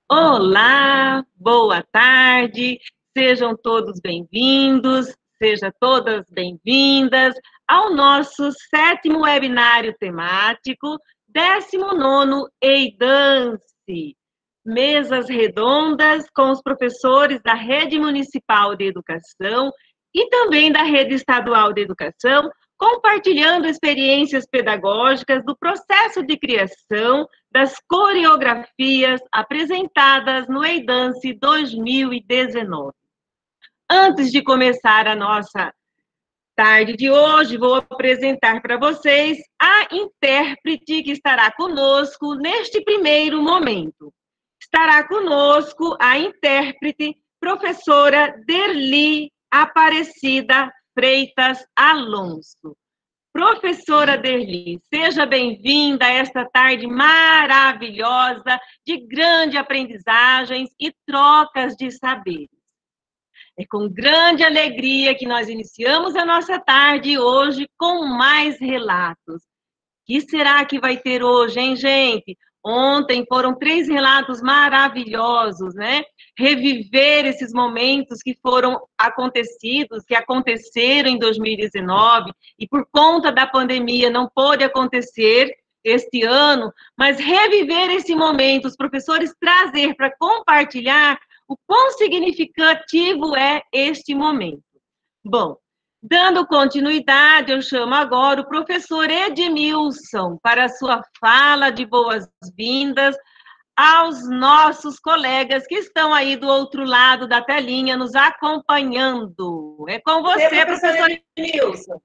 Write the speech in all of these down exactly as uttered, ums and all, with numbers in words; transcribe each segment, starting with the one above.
Olá, boa tarde, sejam todos bem-vindos, sejam todas bem-vindas ao nosso sétimo webinário temático, décimo nono EIDANCE, mesas redondas com os professores da Rede Municipal de Educação e também da Rede Estadual de Educação, compartilhando experiências pedagógicas do processo de criação das coreografias apresentadas no EIDANCE dois mil e dezenove. Antes de começar a nossa tarde de hoje, vou apresentar para vocês a intérprete que estará conosco neste primeiro momento. Estará conosco a intérprete, professora Derli Aparecida Freitas Alonso. Professora Derli, seja bem-vinda a esta tarde maravilhosa de grandes aprendizagens e trocas de saberes. É com grande alegria que nós iniciamos a nossa tarde hoje com mais relatos. O que será que vai ter hoje, hein, gente? Ontem foram três relatos maravilhosos, né? Reviver esses momentos que foram acontecidos, que aconteceram em dois mil e dezenove, e por conta da pandemia não pôde acontecer este ano, mas reviver esse momento, os professores trazer para compartilhar o quão significativo é este momento. Bom, dando continuidade, eu chamo agora o professor Edmilson para a sua fala de boas-vindas aos nossos colegas que estão aí do outro lado da telinha nos acompanhando. É com você, você professor Edmilson.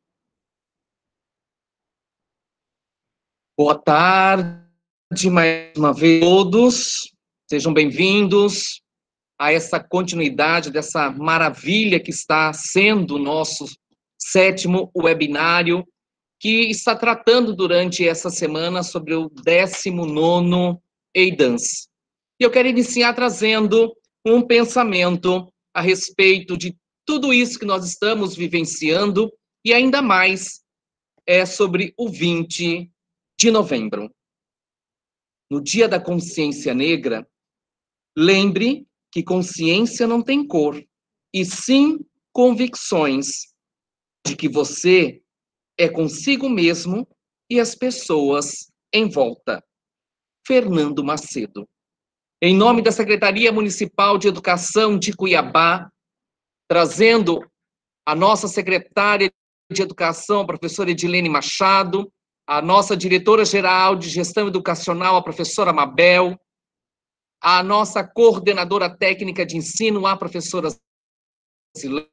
Boa tarde, mais uma vez todos. Sejam bem-vindos a essa continuidade dessa maravilha que está sendo o nosso sétimo webinário, que está tratando durante essa semana sobre o décimo nono EIDANCE. E eu quero iniciar trazendo um pensamento a respeito de tudo isso que nós estamos vivenciando e ainda mais é sobre o vinte de novembro. No Dia da Consciência Negra, lembre que consciência não tem cor, e sim convicções de que você é consigo mesmo e as pessoas em volta. Fernando Macedo. Em nome da Secretaria Municipal de Educação de Cuiabá, trazendo a nossa secretária de Educação, a professora Edilene Machado, a nossa diretora-geral de Gestão Educacional, a professora Mabel, a nossa coordenadora técnica de ensino, a professora Zileide.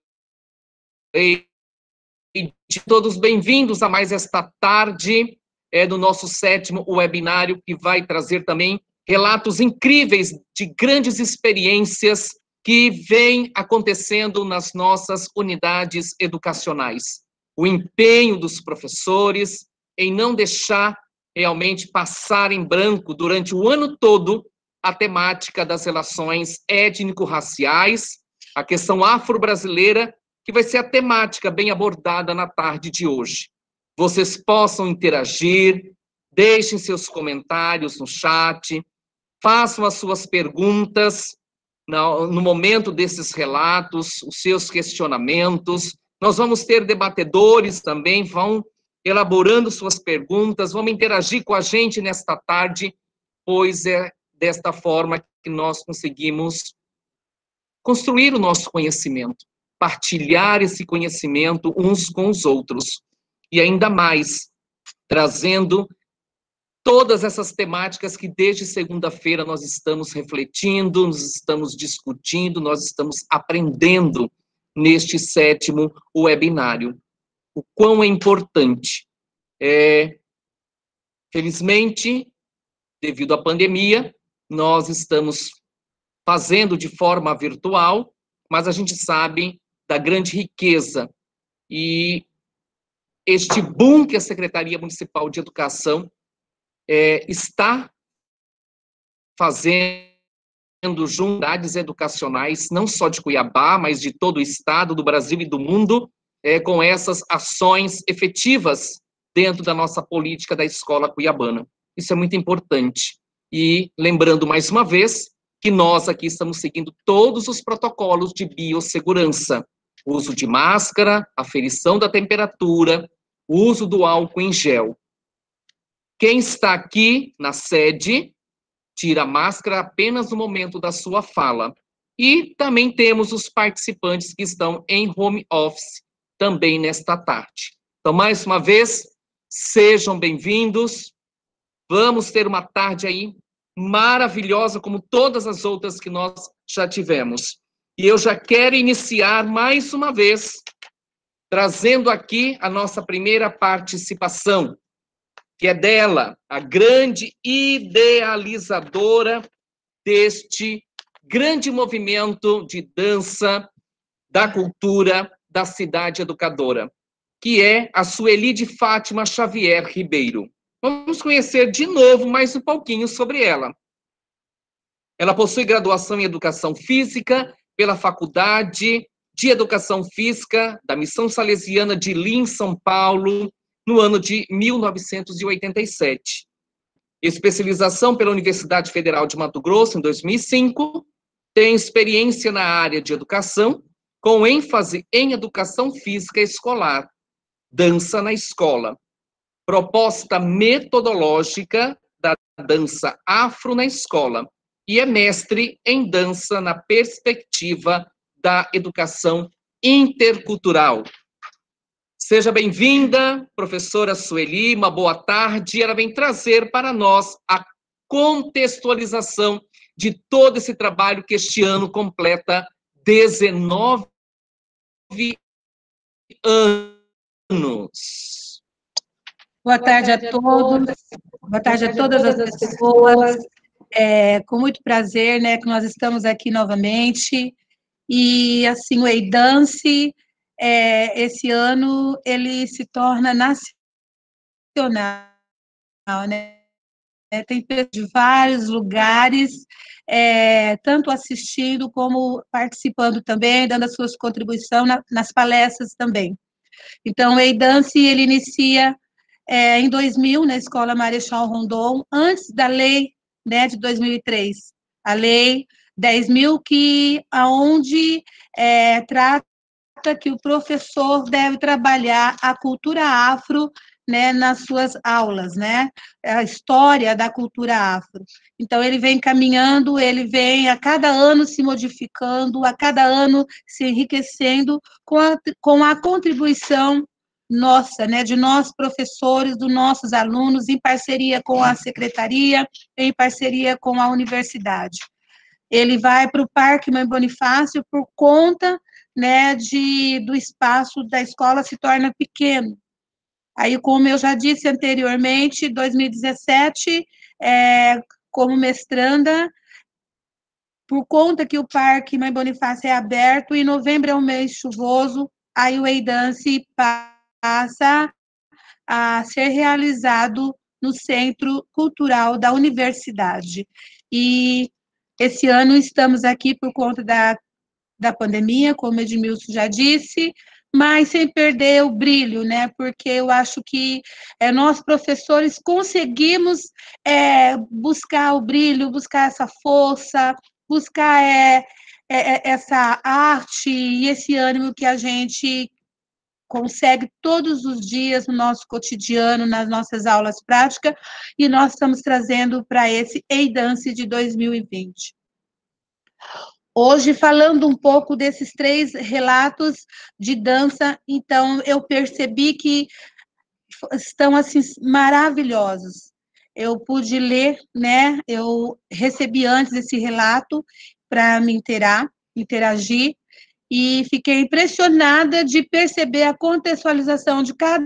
Todos bem-vindos a mais esta tarde é, do nosso sétimo webinário, que vai trazer também relatos incríveis de grandes experiências que vêm acontecendo nas nossas unidades educacionais. O empenho dos professores em não deixar realmente passar em branco durante o ano todo a temática das relações étnico-raciais, a questão afro-brasileira, que vai ser a temática bem abordada na tarde de hoje. Vocês possam interagir, deixem seus comentários no chat, façam as suas perguntas no, no momento desses relatos, os seus questionamentos. Nós vamos ter debatedores também, vão elaborando suas perguntas, vão interagir com a gente nesta tarde, pois é desta forma que nós conseguimos construir o nosso conhecimento, partilhar esse conhecimento uns com os outros. E ainda mais, trazendo todas essas temáticas que desde segunda-feira nós estamos refletindo, nós estamos discutindo, nós estamos aprendendo neste sétimo webinário. O quão é importante. É, felizmente, devido à pandemia, nós estamos fazendo de forma virtual, mas a gente sabe da grande riqueza e este boom que a Secretaria Municipal de Educação é, está fazendo junto às unidades educacionais, não só de Cuiabá, mas de todo o estado, do Brasil e do mundo, é, com essas ações efetivas dentro da nossa política da escola cuiabana. Isso é muito importante. E, lembrando mais uma vez, que nós aqui estamos seguindo todos os protocolos de biossegurança. Uso de máscara, aferição da temperatura, uso do álcool em gel. Quem está aqui na sede, tira a máscara apenas no momento da sua fala. E também temos os participantes que estão em home office também nesta tarde. Então, mais uma vez, sejam bem-vindos. Vamos ter uma tarde aí maravilhosa, como todas as outras que nós já tivemos. E eu já quero iniciar mais uma vez, trazendo aqui a nossa primeira participação, que é dela, a grande idealizadora deste grande movimento de dança, da cultura, da cidade educadora, que é a Sueli de Fátima Xavier Ribeiro. Vamos conhecer de novo mais um pouquinho sobre ela. Ela possui graduação em Educação Física pela Faculdade de Educação Física da Missão Salesiana de Lins, São Paulo, no ano de mil novecentos e oitenta e sete. Especialização pela Universidade Federal de Mato Grosso, em dois mil e cinco. Tem experiência na área de educação, com ênfase em educação física escolar, dança na escola. Proposta metodológica da dança afro na escola. E é mestre em dança na perspectiva da educação intercultural. Seja bem-vinda, professora Sueli, uma boa tarde. Ela vem trazer para nós a contextualização de todo esse trabalho que este ano completa dezenove anos. Boa tarde a todos, boa tarde a todas as pessoas. É, com muito prazer, né, que nós estamos aqui novamente. E, assim, o EIDance, é, esse ano, ele se torna nacional, né? É, tem pessoas de vários lugares, é, tanto assistindo como participando também, dando as suas contribuições na, nas palestras também. Então, o EIDance, ele inicia é, em dois mil, na Escola Marechal Rondon, antes da lei, né, de dois mil e três, a lei dez mil, que, aonde é, trata que o professor deve trabalhar a cultura afro, né, nas suas aulas, né, a história da cultura afro. Então, ele vem caminhando, ele vem a cada ano se modificando, a cada ano se enriquecendo com a, com a contribuição nossa, né, de nós professores, dos nossos alunos, em parceria com a secretaria, em parceria com a universidade. Ele vai para o Parque Mãe Bonifácio por conta, né, de, do espaço da escola se torna pequeno. Aí, como eu já disse anteriormente, em dois mil e dezessete, é, como mestranda, por conta que o Parque Mãe Bonifácio é aberto, e novembro é um mês chuvoso, aí o EIDance passa a ser realizado no Centro Cultural da Universidade. E esse ano estamos aqui por conta da, da pandemia, como o Edmilson já disse, mas sem perder o brilho, né? Porque eu acho que é, nós, professores, conseguimos é, buscar o brilho, buscar essa força, buscar é, é, essa arte e esse ânimo que a gente consegue todos os dias no nosso cotidiano, nas nossas aulas práticas, e nós estamos trazendo para esse EIDance de dois mil e vinte. Hoje, falando um pouco desses três relatos de dança, então, eu percebi que estão, assim, maravilhosos. Eu pude ler, né, eu recebi antes esse relato para me interar, interagir, e fiquei impressionada de perceber a contextualização de cada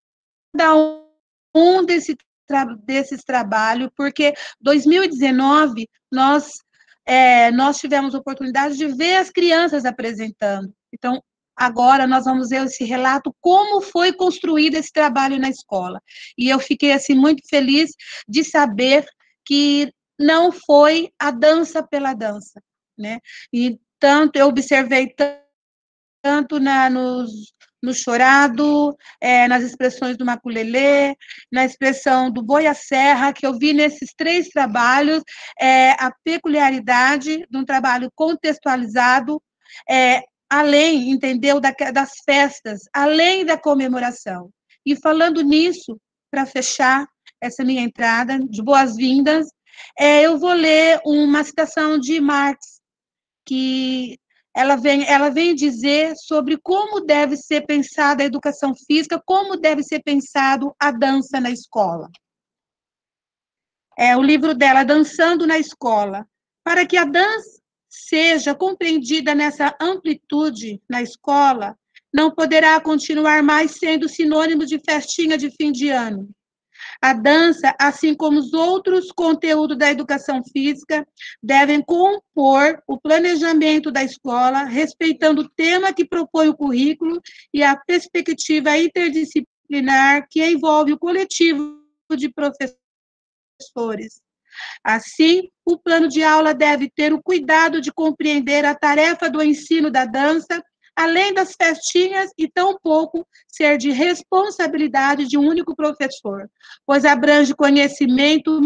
um desse, desses trabalhos, porque dois mil e dezenove, nós, é, nós tivemos a oportunidade de ver as crianças apresentando. Então, agora nós vamos ver esse relato, como foi construído esse trabalho na escola. E eu fiquei, assim, muito feliz de saber que não foi a dança pela dança, né? E tanto eu observei tanto na, nos, no chorado, é, nas expressões do maculelê, na expressão do boi à serra, que eu vi nesses três trabalhos, é, a peculiaridade de um trabalho contextualizado, é, além, entendeu, da, das festas, além da comemoração. E falando nisso, para fechar essa minha entrada de boas-vindas, é, eu vou ler uma citação de Marx, que ela vem, ela vem dizer sobre como deve ser pensada a educação física, como deve ser pensado a dança na escola. É o livro dela, Dançando na Escola. Para que a dança seja compreendida nessa amplitude na escola, não poderá continuar mais sendo sinônimo de festinha de fim de ano. A dança, assim como os outros conteúdos da educação física, devem compor o planejamento da escola, respeitando o tema que propõe o currículo e a perspectiva interdisciplinar que envolve o coletivo de professores. Assim, o plano de aula deve ter o cuidado de compreender a tarefa do ensino da dança, além das festinhas, e tampouco ser de responsabilidade de um único professor, pois abrange conhecimento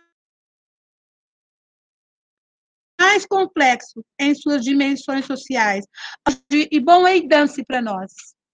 mais complexo em suas dimensões sociais. E bom aí, dance para nós.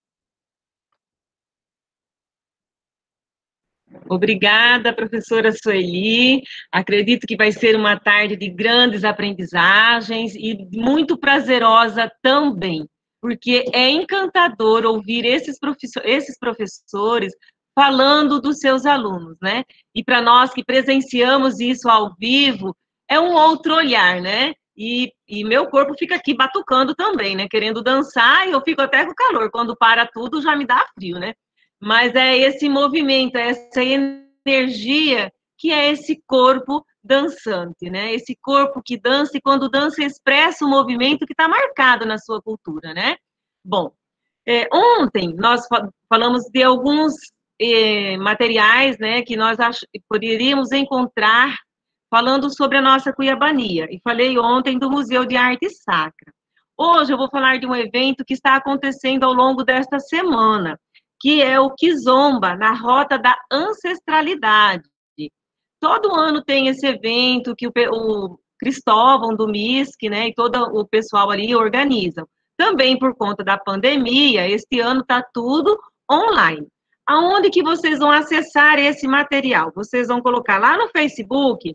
Obrigada, professora Sueli. Acredito que vai ser uma tarde de grandes aprendizagens e muito prazerosa também, porque é encantador ouvir esses, professor, esses professores falando dos seus alunos, né? E para nós que presenciamos isso ao vivo, é um outro olhar, né? E, e meu corpo fica aqui batucando também, né? Querendo dançar, e eu fico até com calor. Quando para tudo, já me dá frio, né? Mas é esse movimento, é essa energia que é esse corpo dançante, né? Esse corpo que dança, e quando dança expressa o movimento que está marcado na sua cultura, né? Bom, é, ontem nós falamos de alguns é, materiais, né, que nós ach- poderíamos encontrar falando sobre a nossa Cuiabania, e falei ontem do Museu de Arte Sacra. Hoje eu vou falar de um evento que está acontecendo ao longo desta semana, que é o Kizomba, na Rota da Ancestralidade. Todo ano tem esse evento que o, o Cristóvão do M I S C, né, e todo o pessoal ali organizam. Também por conta da pandemia, este ano está tudo online. Aonde que vocês vão acessar esse material? Vocês vão colocar lá no Facebook,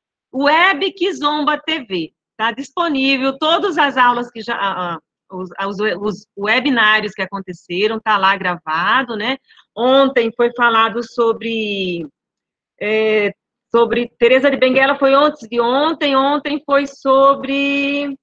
Web Kizomba T V. Está disponível todas as aulas que já... Os, os, os webinários que aconteceram, está lá gravado, né? Ontem foi falado sobre, é, sobre Teresa de Benguela, foi antes de ontem, ontem foi sobre,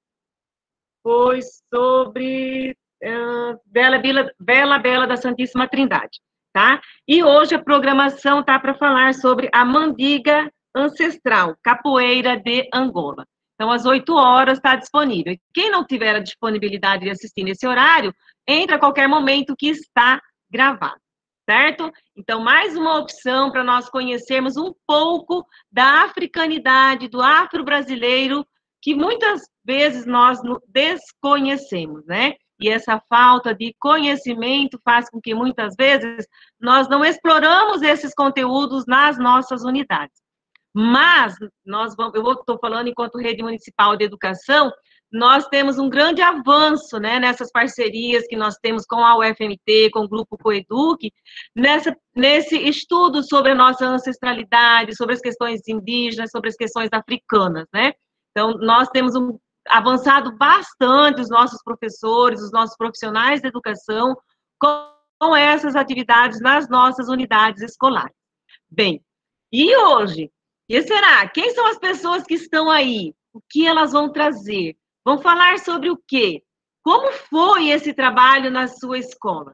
foi sobre uh, Bela, Bela, Bela Bela da Santíssima Trindade, tá? E hoje a programação tá para falar sobre a Mandiga Ancestral, Capoeira de Angola. Então, às oito horas está disponível. Quem não tiver a disponibilidade de assistir nesse horário, entra a qualquer momento que está gravado, certo? Então, mais uma opção para nós conhecermos um pouco da africanidade, do afro-brasileiro, que muitas vezes nós desconhecemos, né? E essa falta de conhecimento faz com que, muitas vezes, nós não exploramos esses conteúdos nas nossas unidades. Mas, nós vamos, eu estou falando enquanto Rede Municipal de Educação, nós temos um grande avanço, né, nessas parcerias que nós temos com a U F M T, com o Grupo Coeduc, nessa, nesse estudo sobre a nossa ancestralidade, sobre as questões indígenas, sobre as questões africanas, né? Então, nós temos um, avançado bastante, os nossos professores, os nossos profissionais de educação, com, com essas atividades nas nossas unidades escolares. Bem, e hoje... E será? Quem são as pessoas que estão aí? O que elas vão trazer? Vão falar sobre o quê? Como foi esse trabalho na sua escola?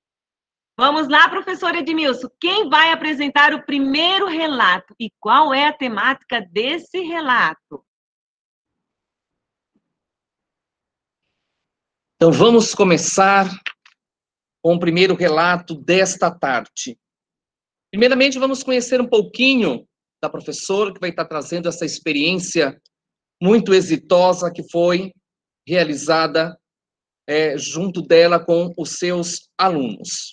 Vamos lá, professor Edmilson. Quem vai apresentar o primeiro relato? E qual é a temática desse relato? Então, vamos começar com o primeiro relato desta tarde. Primeiramente, vamos conhecer um pouquinho da professora, que vai estar trazendo essa experiência muito exitosa que foi realizada é, junto dela com os seus alunos.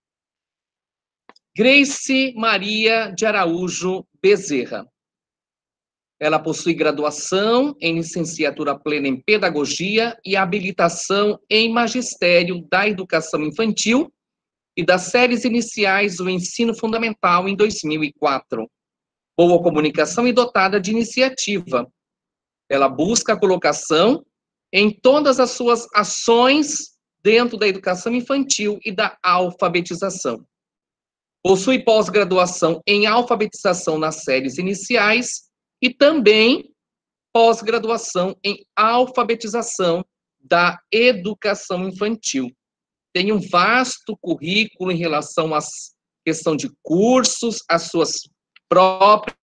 Grace Maria de Araújo Bezerra. Ela possui graduação em licenciatura plena em pedagogia e habilitação em magistério da educação infantil e das séries iniciais do ensino fundamental em dois mil e quatro. Boa comunicação e dotada de iniciativa. Ela busca a colocação em todas as suas ações dentro da educação infantil e da alfabetização. Possui pós-graduação em alfabetização nas séries iniciais e também pós-graduação em alfabetização da educação infantil. Tem um vasto currículo em relação à questão de cursos, as suas próprias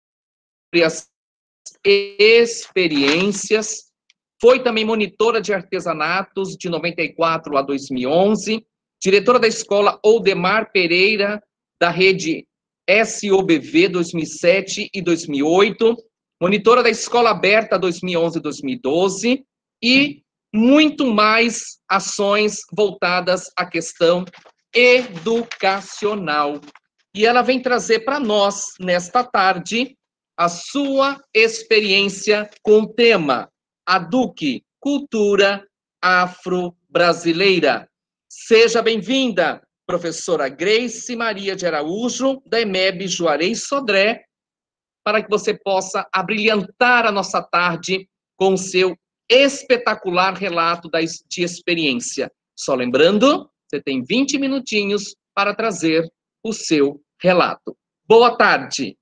experiências. Foi também monitora de artesanatos de noventa e quatro a dois mil e onze, diretora da escola Oldemar Pereira, da rede S O B V dois mil e sete e dois mil e oito, monitora da Escola Aberta dois mil e onze e dois mil e doze, e muito mais ações voltadas à questão educacional. E ela vem trazer para nós, nesta tarde, a sua experiência com o tema A D U C, Cultura Afro-Brasileira. Seja bem-vinda, professora Grace Maria de Araújo, da E M E B Juarez Sodré, para que você possa abrilhantar a nossa tarde com o seu espetacular relato de experiência. Só lembrando, você tem vinte minutinhos para trazer o seu relato. Boa tarde.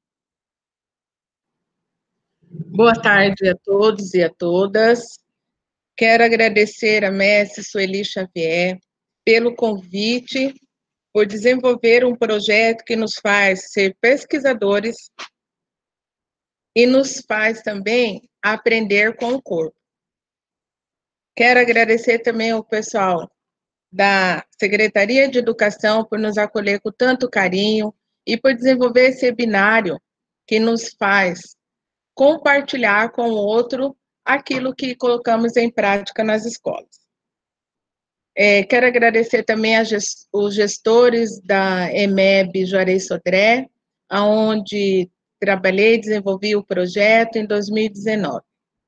Boa tarde a todos e a todas. Quero agradecer a mestre Sueli Xavier pelo convite, por desenvolver um projeto que nos faz ser pesquisadores e nos faz também aprender com o corpo. Quero agradecer também ao pessoal da Secretaria de Educação por nos acolher com tanto carinho e por desenvolver esse webinário que nos faz compartilhar com o outro aquilo que colocamos em prática nas escolas. É, quero agradecer também a gest os gestores da E M E B Juarez Sodré, onde trabalhei e desenvolvi o projeto em dois mil e dezenove.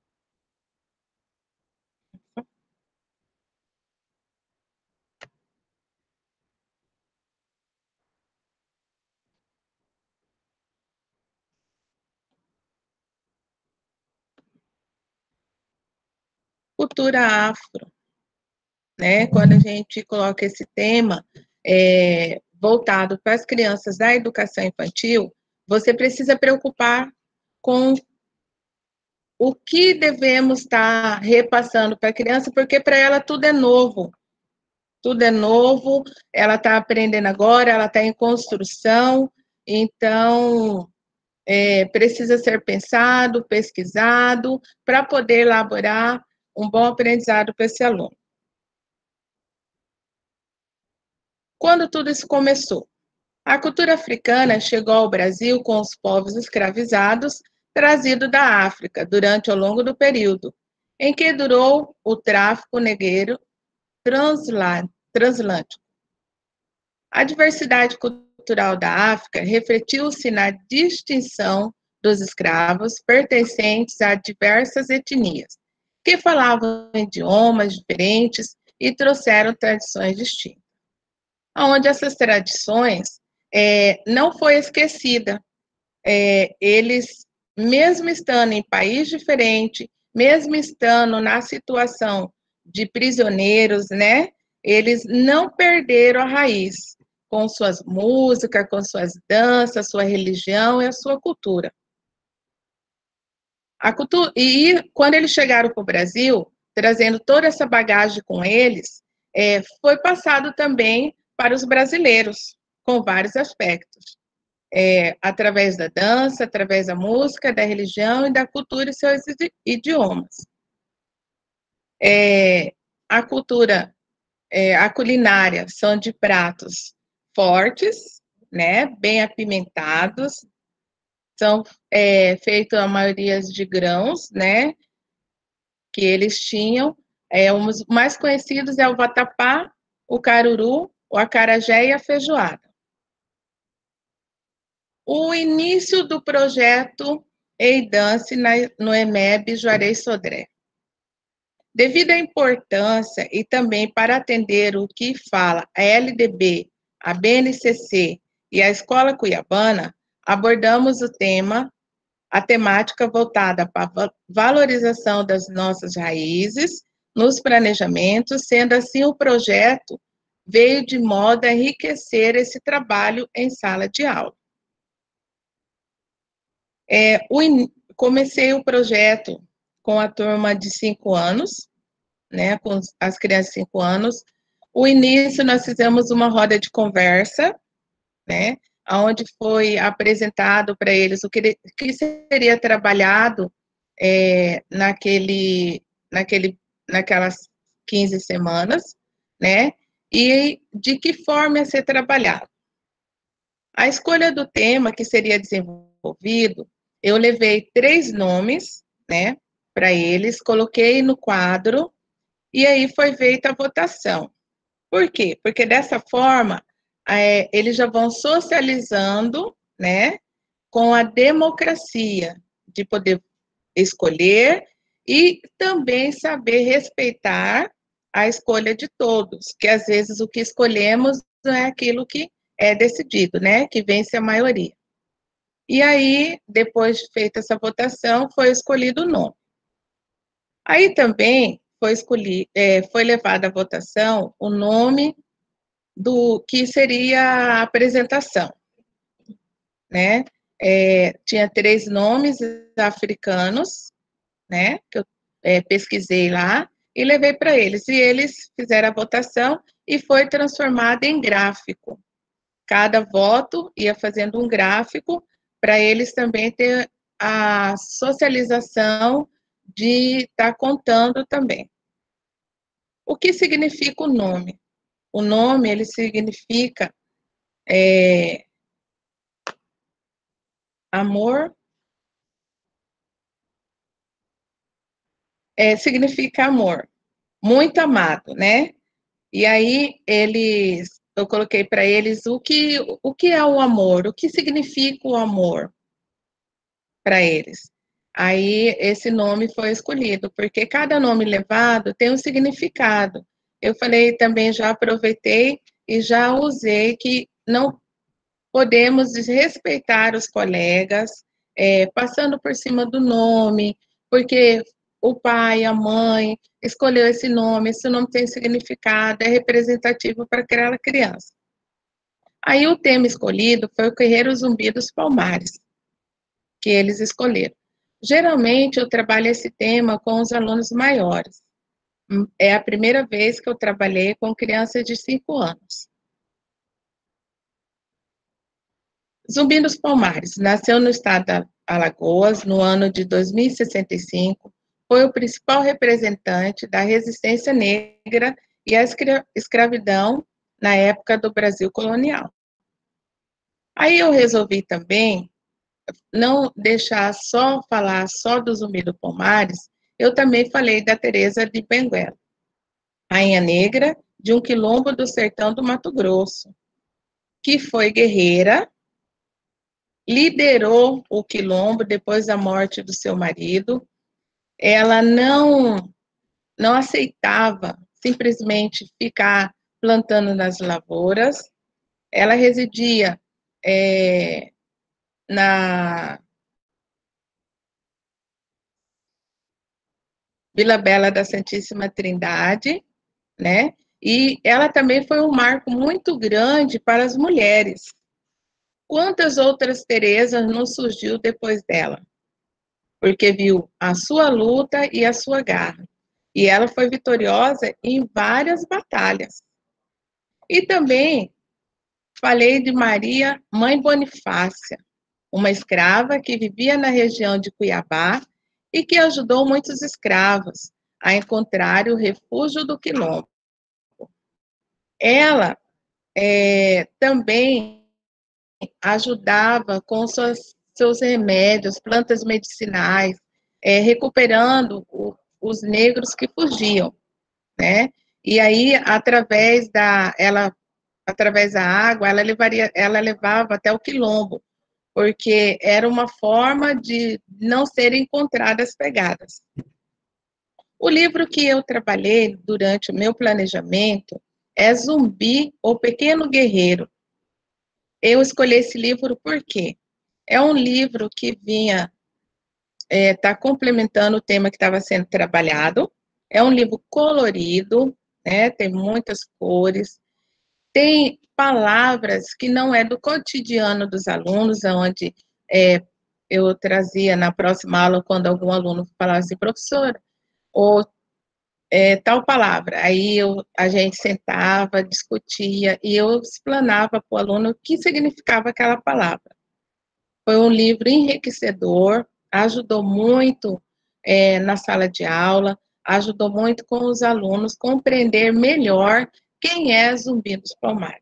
Cultura afro, né? Quando a gente coloca esse tema é, voltado para as crianças da educação infantil, você precisa preocupar com o que devemos estar repassando para a criança, porque para ela tudo é novo. Tudo é novo, ela está aprendendo agora, ela está em construção, então é, precisa ser pensado, pesquisado, para poder elaborar um bom aprendizado para esse aluno. Quando tudo isso começou? A cultura africana chegou ao Brasil com os povos escravizados trazidos da África durante ao longo do período em que durou o tráfico negreiro transatlântico. A diversidade cultural da África refletiu-se na distinção dos escravos pertencentes a diversas etnias, que falavam idiomas diferentes e trouxeram tradições distintas. Onde essas tradições é, não foi esquecida. É, eles, mesmo estando em país diferente, mesmo estando na situação de prisioneiros, né, eles não perderam a raiz com suas músicas, com suas danças, sua religião e a sua cultura. A cultura, e quando eles chegaram para o Brasil, trazendo toda essa bagagem com eles, é, foi passado também para os brasileiros, com vários aspectos. É, através da dança, através da música, da religião e da cultura e seus idiomas. É, a cultura, é, a culinária são de pratos fortes, né, bem apimentados, são é, feitos a maioria de grãos, né, que eles tinham, É, os mais conhecidos é o vatapá, o caruru, o acarajé e a feijoada. O início do projeto EIDance no E M E B Juarez Sodré. Devido à importância e também para atender o que fala a L D B, a B N C C e a Escola Cuiabana, abordamos o tema, a temática voltada para a valorização das nossas raízes nos planejamentos, sendo assim o projeto veio de modo a enriquecer esse trabalho em sala de aula. É, o, comecei o projeto com a turma de cinco anos, né, com as crianças de cinco anos. O início, nós fizemos uma roda de conversa, né, onde foi apresentado para eles o que, que seria trabalhado é, naquele, naquele, naquelas quinze semanas, né, e de que forma ia ser trabalhado. A escolha do tema que seria desenvolvido, eu levei três nomes, né, para eles, coloquei no quadro, e aí foi feita a votação. Por quê? Porque dessa forma, é, eles já vão socializando, né, com a democracia, de poder escolher e também saber respeitar a escolha de todos, que às vezes o que escolhemos não é aquilo que é decidido, né, que vence a maioria. E aí, depois de feita essa votação, foi escolhido o nome. Aí também foi escolhido, é, foi levado à votação o nome do que seria a apresentação, né? É, tinha três nomes africanos, né? Que eu é, pesquisei lá e levei para eles. E eles fizeram a votação e foi transformado em gráfico. Cada voto ia fazendo um gráfico para eles também ter a socialização de estar tá contando também. O que significa o nome? O nome, ele significa é, amor, é, significa amor, muito amado, né? E aí, eles, eu coloquei para eles o que, o que é o amor, o que significa o amor para eles. Aí, esse nome foi escolhido, porque cada nome levado tem um significado. Eu falei também, já aproveitei e já usei que não podemos desrespeitar os colegas, é, passando por cima do nome, porque o pai, a mãe, escolheu esse nome, esse nome tem significado, é representativo para aquela criança. Aí o tema escolhido foi o Guerreiro Zumbi dos Palmares, que eles escolheram. Geralmente eu trabalho esse tema com os alunos maiores. É a primeira vez que eu trabalhei com crianças de cinco anos. Zumbi dos Palmares nasceu no estado de Alagoas no ano de dois mil e sessenta e cinco, foi o principal representante da resistência negra e a escravidão na época do Brasil colonial. Aí eu resolvi também não deixar só falar só do Zumbi dos Palmares, eu também falei da Teresa de Benguela, rainha negra de um quilombo do sertão do Mato Grosso, que foi guerreira, liderou o quilombo depois da morte do seu marido. Ela não, não aceitava simplesmente ficar plantando nas lavouras. Ela residia é, na Vila Bela da Santíssima Trindade, né? E ela também foi um marco muito grande para as mulheres. Quantas outras Teresas não surgiu depois dela? Porque viu a sua luta e a sua garra. E ela foi vitoriosa em várias batalhas. E também falei de Maria Mãe Bonifácia, uma escrava que vivia na região de Cuiabá e que ajudou muitos escravos a encontrar o refúgio do quilombo. Ela é, também ajudava com suas, seus remédios, plantas medicinais, é, recuperando o, os negros que fugiam. né? E aí, através da, ela, através da água, ela levaria, ela levava até o quilombo, porque era uma forma de não serem encontradas pegadas. O livro que eu trabalhei durante o meu planejamento é Zumbi, ou Pequeno Guerreiro. Eu escolhi esse livro porque é um livro que vinha, está é, complementando o tema que estava sendo trabalhado, é um livro colorido, né, tem muitas cores, tem palavras que não é do cotidiano dos alunos, onde é, eu trazia na próxima aula, quando algum aluno falava assim, professora, ou é, tal palavra, aí eu, a gente sentava, discutia, e eu explanava para o aluno o que significava aquela palavra. Foi um livro enriquecedor, ajudou muito é, na sala de aula, ajudou muito com os alunos compreender melhor quem é Zumbi dos Palmares.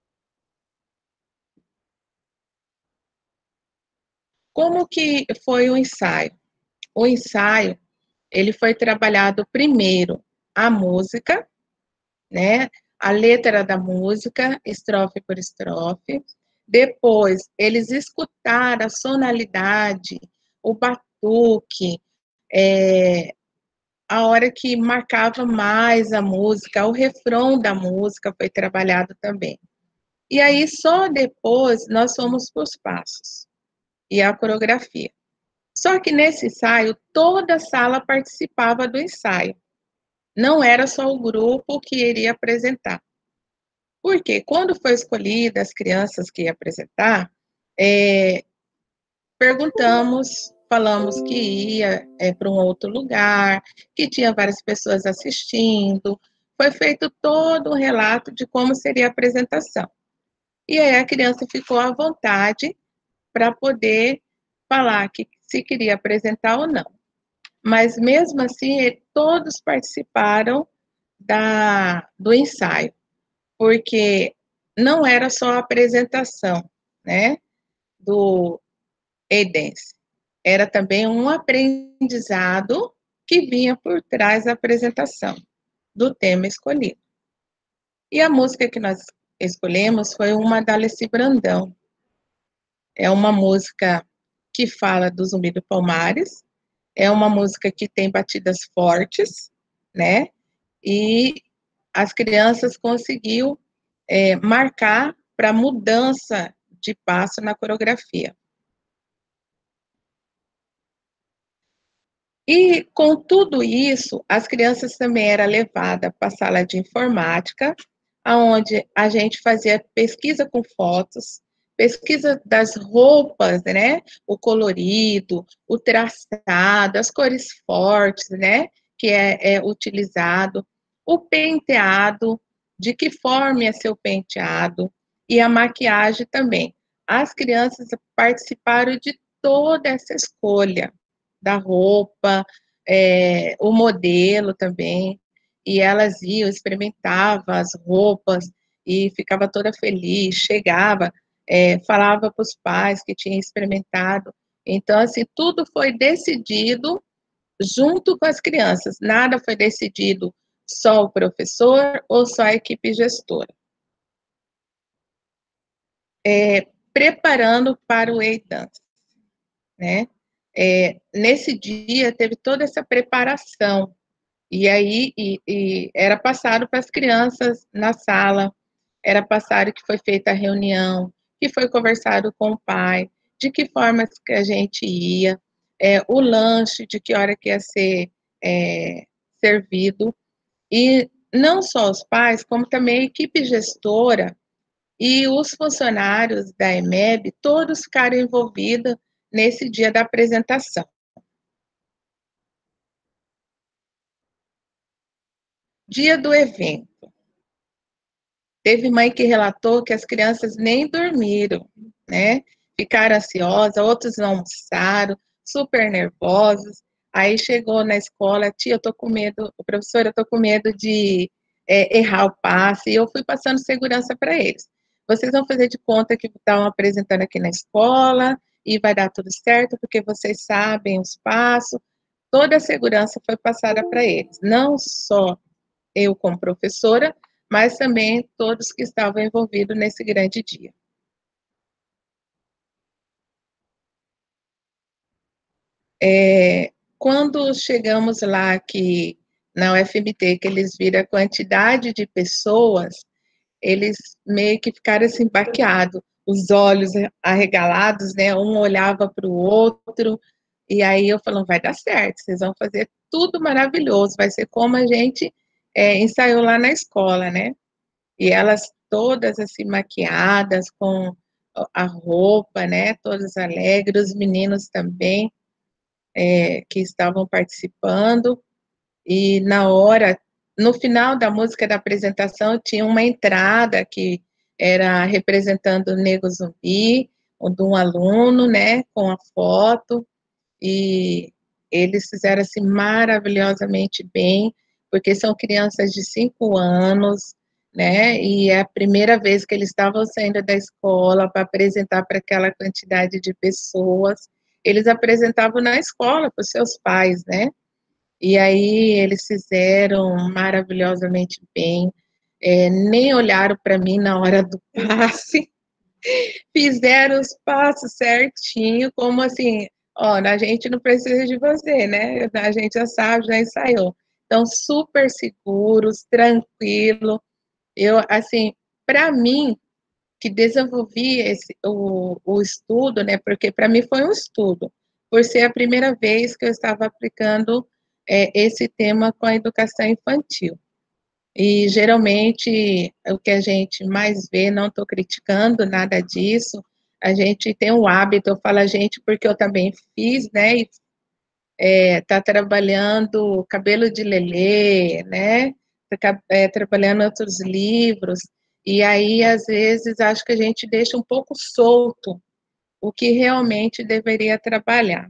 Como que foi o ensaio? O ensaio, ele foi trabalhado primeiro a música, né? A letra da música, estrofe por estrofe. Depois, eles escutaram a sonoridade, o batuque, é, a hora que marcava mais a música, o refrão da música foi trabalhado também. E aí, só depois, nós fomos para os passos e a coreografia. Só que nesse ensaio, toda a sala participava do ensaio. Não era só o grupo que iria apresentar. Porque quando foi escolhida as crianças que iam apresentar, é, perguntamos, falamos que ia é, para um outro lugar, que tinha várias pessoas assistindo. Foi feito todo um relato de como seria a apresentação. E aí a criança ficou à vontade para poder falar que se queria apresentar ou não. Mas mesmo assim, todos participaram da, do ensaio, porque não era só a apresentação, né, do EIDENSE, era também um aprendizado que vinha por trás da apresentação do tema escolhido. E a música que nós escolhemos foi uma da Alessi Brandão. É uma música que fala do Zumbi dos Palmares, é uma música que tem batidas fortes, né? E as crianças conseguiu é, marcar para mudança de passo na coreografia. E com tudo isso, as crianças também eram levadas para a sala de informática, onde a gente fazia pesquisa com fotos, pesquisa das roupas, né? O colorido, o traçado, as cores fortes, né? Que é, é utilizado, o penteado, de que forma é seu penteado, e a maquiagem também. As crianças participaram de toda essa escolha da roupa, é, o modelo também, e elas iam, experimentavam as roupas, e ficava toda feliz, chegava, é, falava para os pais que tinha experimentado. Então, assim, tudo foi decidido junto com as crianças, nada foi decidido só o professor ou só a equipe gestora. É, preparando para o EIDANCE, né? É, nesse dia teve toda essa preparação, e aí e, e era passado para as crianças na sala, era passado que foi feita a reunião, que foi conversado com o pai, de que forma que a gente ia, é, o lanche, de que hora que ia ser é, servido, e não só os pais, como também a equipe gestora e os funcionários da E M E B, todos ficaram envolvidos nesse dia da apresentação. Dia do evento. Teve mãe que relatou que as crianças nem dormiram, né? Ficaram ansiosas, outros não almoçaram, super nervosos. Aí chegou na escola, tia, eu tô com medo, professora, eu tô com medo de é, errar o passe, e eu fui passando segurança para eles. Vocês vão fazer de conta que estão apresentando aqui na escola, e vai dar tudo certo, porque vocês sabem os passos. Toda a segurança foi passada para eles, não só eu como professora, mas também todos que estavam envolvidos nesse grande dia. É, quando chegamos lá que, na U F M T, que eles viram a quantidade de pessoas, eles meio que ficaram assim, baqueados, os olhos arregalados, né? Um olhava para o outro, e aí eu falando, vai dar certo, vocês vão fazer tudo maravilhoso, vai ser como a gente é, ensaiou lá na escola, né? E elas todas assim, maquiadas, com a roupa, né? Todas alegres, os meninos também, é, que estavam participando, e na hora, no final da música da apresentação, tinha uma entrada que era representando o Nego Zumbi, de um aluno, né, com a foto, e eles fizeram assim maravilhosamente bem, porque são crianças de cinco anos, né, e é a primeira vez que eles estavam saindo da escola para apresentar para aquela quantidade de pessoas. Eles apresentavam na escola para os seus pais, né, e aí eles fizeram maravilhosamente bem, é, nem olharam para mim na hora do passe, fizeram os passos certinho, como assim, ó, a gente não precisa de você, né? A gente já sabe, já ensaiou. Então, super seguros, tranquilo. Eu, assim, para mim, que desenvolvi esse, o, o estudo, né? Porque para mim foi um estudo, por ser a primeira vez que eu estava aplicando é, esse tema com a educação infantil. E geralmente o que a gente mais vê, não estou criticando nada disso, a gente tem um hábito, eu falo a gente porque eu também fiz, né? E é, tá trabalhando Cabelo de Lelê, né? Tá, é, trabalhando outros livros, e aí às vezes acho que a gente deixa um pouco solto o que realmente deveria trabalhar.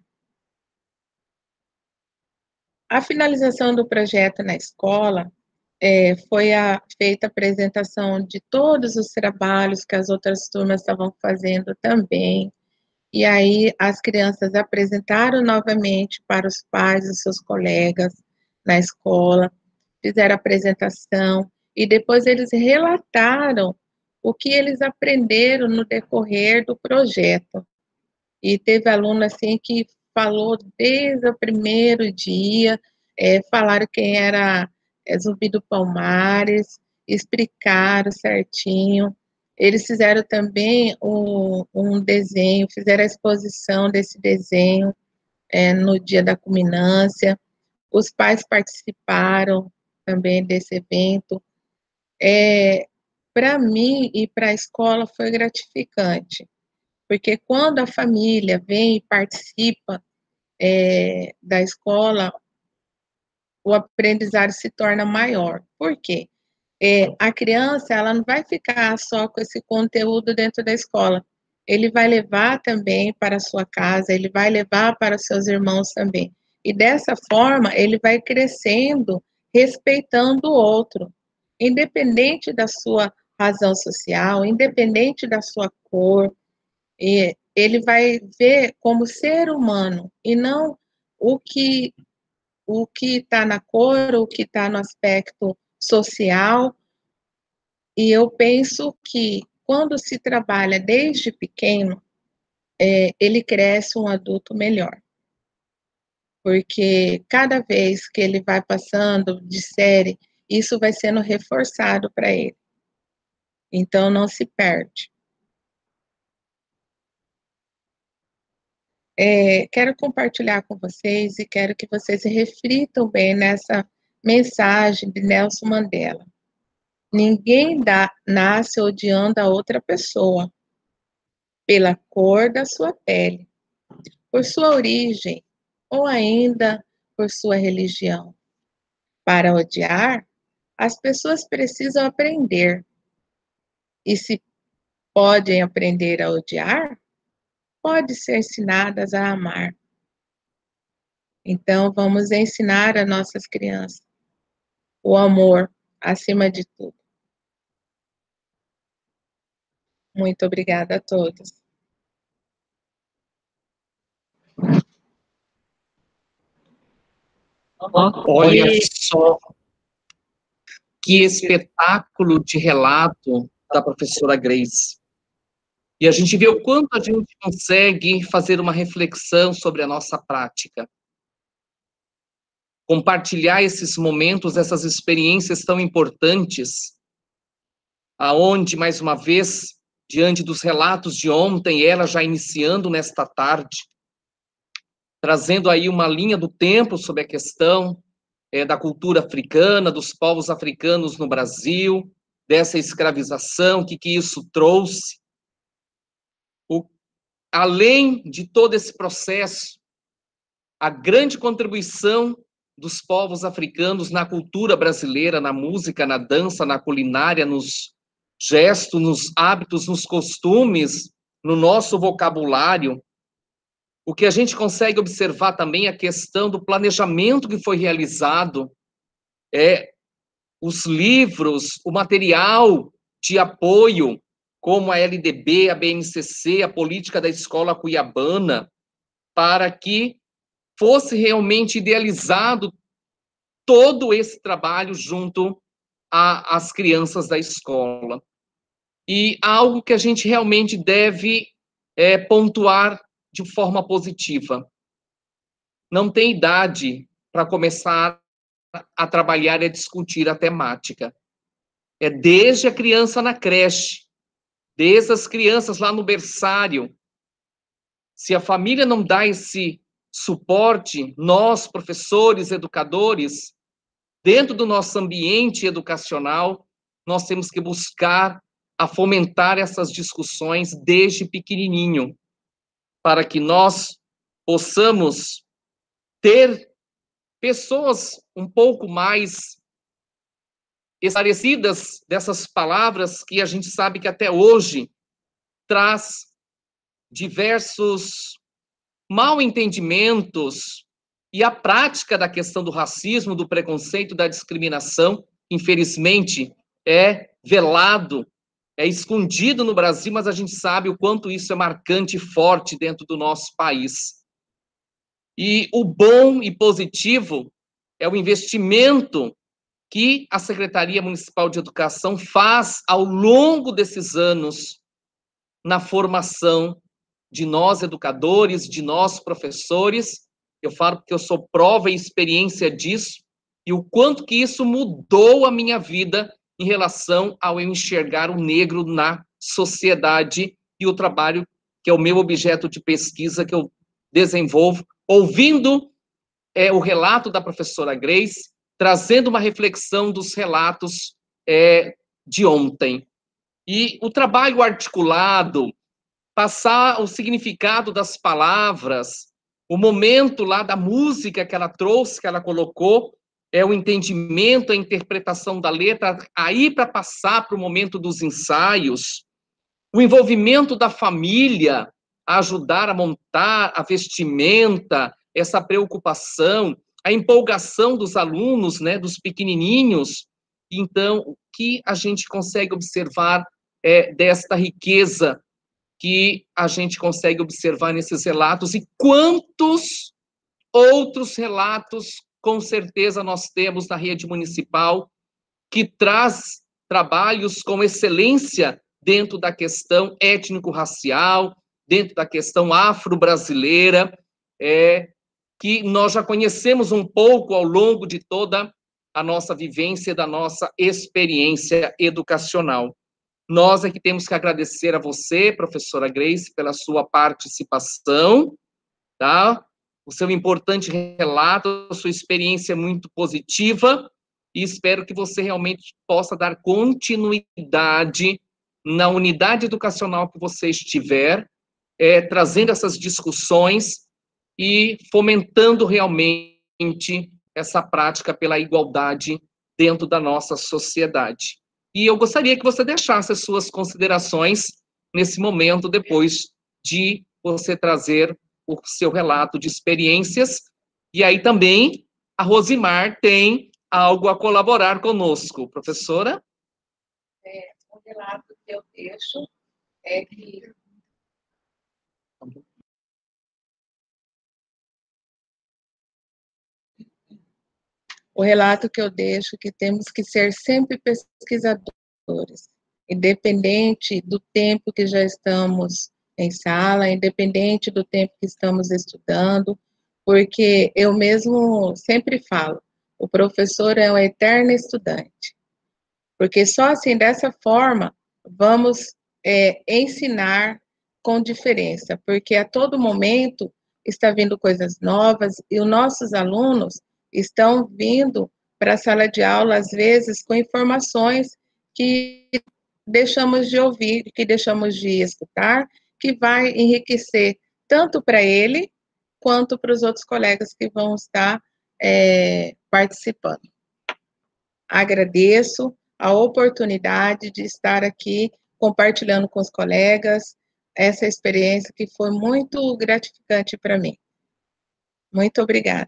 A finalização do projeto na escola é, foi a, feita a apresentação de todos os trabalhos que as outras turmas estavam fazendo também, e aí as crianças apresentaram novamente para os pais e seus colegas na escola, fizeram a apresentação, e depois eles relataram o que eles aprenderam no decorrer do projeto. E teve aluno assim que falou desde o primeiro dia, é, falaram quem era é, Zumbi do Palmares, explicaram certinho. Eles fizeram também um, um desenho, fizeram a exposição desse desenho é, no dia da culminância. Os pais participaram também desse evento. É, para mim e para a escola foi gratificante, porque quando a família vem e participa é, da escola, o aprendizado se torna maior. Por quê? É, a criança, ela não vai ficar só com esse conteúdo dentro da escola. Ele vai levar também para a sua casa, ele vai levar para os seus irmãos também. E dessa forma, ele vai crescendo, respeitando o outro, independente da sua razão social, independente da sua cor, e ele vai ver como ser humano e não o que o que está na cor, o que está no aspecto social. E eu penso que quando se trabalha desde pequeno, é, ele cresce um adulto melhor, porque cada vez que ele vai passando de série, isso vai sendo reforçado para ele. Então não se perde. É, quero compartilhar com vocês e quero que vocês reflitam bem nessa mensagem de Nelson Mandela. Ninguém dá, nasce odiando a outra pessoa pela cor da sua pele, por sua origem ou ainda por sua religião. Para odiar, as pessoas precisam aprender. E se podem aprender a odiar, podem ser ensinadas a amar. Então, vamos ensinar a nossas crianças o amor acima de tudo. Muito obrigada a todos. Olha só, Que espetáculo de relato da professora Grace. E a gente vê o quanto a gente consegue fazer uma reflexão sobre a nossa prática. Compartilhar esses momentos, essas experiências tão importantes, aonde, mais uma vez, diante dos relatos de ontem, ela já iniciando nesta tarde, trazendo aí uma linha do tempo sobre a questão é, da cultura africana, dos povos africanos no Brasil, dessa escravização, o que, que isso trouxe. O, além de todo esse processo, a grande contribuição dos povos africanos na cultura brasileira, na música, na dança, na culinária, nos gestos, nos hábitos, nos costumes, no nosso vocabulário. O que a gente consegue observar também é a questão do planejamento que foi realizado, é os livros, o material de apoio, como a L D B, a B N C C, a política da escola cuiabana, para que fosse realmente idealizado todo esse trabalho junto às crianças da escola. E algo que a gente realmente deve é, pontuar de forma positiva. Não tem idade para começar a trabalhar e a discutir a temática. É desde a criança na creche, desde as crianças lá no berçário. Se a família não dá esse suporte, nós, professores, educadores, dentro do nosso ambiente educacional, nós temos que buscar a fomentar essas discussões desde pequenininho, para que nós possamos ter pessoas um pouco mais esclarecidas dessas palavras que a gente sabe que até hoje traz diversos mal entendimentos e a prática da questão do racismo, do preconceito, da discriminação, infelizmente, é velado, é escondido no Brasil, mas a gente sabe o quanto isso é marcante e forte dentro do nosso país. E o bom e positivo é o investimento que a Secretaria Municipal de Educação faz ao longo desses anos na formação de nós educadores, de nós professores. Eu falo porque eu sou prova e experiência disso, e o quanto que isso mudou a minha vida em relação ao eu enxergar o negro na sociedade e o trabalho que é o meu objeto de pesquisa que eu desenvolvo, ouvindo é, o relato da professora Grace, trazendo uma reflexão dos relatos é, de ontem. E o trabalho articulado, passar o significado das palavras, o momento lá da música que ela trouxe, que ela colocou, é o entendimento, a interpretação da letra, aí para passar para o momento dos ensaios, o envolvimento da família, a ajudar a montar a vestimenta, essa preocupação, a empolgação dos alunos, né, dos pequenininhos. Então, o que a gente consegue observar é desta riqueza que a gente consegue observar nesses relatos, e quantos outros relatos, com certeza, nós temos na rede municipal, que traz trabalhos com excelência dentro da questão étnico-racial, dentro da questão afro-brasileira, é, que nós já conhecemos um pouco ao longo de toda a nossa vivência, da nossa experiência educacional. Nós é que temos que agradecer a você, professora Grace, pela sua participação, tá? O seu importante relato, a sua experiência muito positiva, e espero que você realmente possa dar continuidade na unidade educacional que você estiver, é, trazendo essas discussões e fomentando realmente essa prática pela igualdade dentro da nossa sociedade. E eu gostaria que você deixasse as suas considerações nesse momento, depois de você trazer o seu relato de experiências. E aí também a Rosimar tem algo a colaborar conosco. Professora? É, o relato que eu deixo é que... o relato que eu deixo que temos que ser sempre pesquisadores, independente do tempo que já estamos em sala, independente do tempo que estamos estudando, porque eu mesmo sempre falo, o professor é um eterno estudante, porque só assim, dessa forma, vamos é, ensinar com diferença, porque a todo momento está vindo coisas novas e os nossos alunos estão vindo para a sala de aula, às vezes, com informações que deixamos de ouvir, que deixamos de escutar, que vai enriquecer tanto para ele, quanto para os outros colegas que vão estar é, participando. Agradeço a oportunidade de estar aqui compartilhando com os colegas essa experiência que foi muito gratificante para mim. Muito obrigada.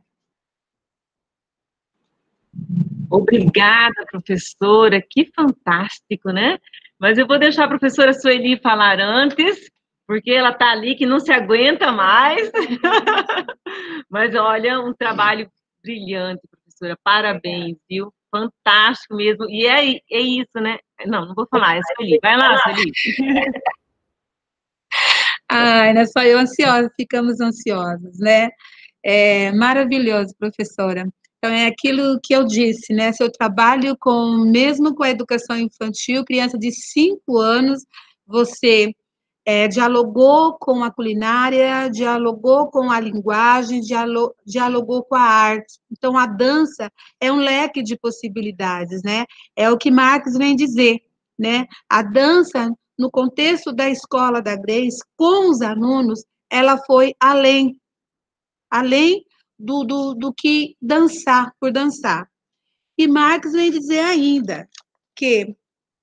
Obrigada, professora, que fantástico, né? Mas eu vou deixar a professora Sueli falar antes, porque ela está ali que não se aguenta mais. Mas olha, um trabalho brilhante, professora, parabéns, viu? Fantástico mesmo. E é, é isso, né? Não, não vou falar, é Sueli. Vai lá, Sueli. Ai, não é só eu ansiosa, ficamos ansiosos, né? É maravilhoso, professora. Então, é aquilo que eu disse, né? Se eu trabalho com, mesmo com a educação infantil, criança de cinco anos, você é, dialogou com a culinária, dialogou com a linguagem, dialo, dialogou com a arte. Então, a dança é um leque de possibilidades, né? É o que Marx vem dizer, né? A dança, no contexto da escola da Grace, com os alunos, ela foi além, além do, do, do que dançar por dançar. E Marx vem dizer ainda que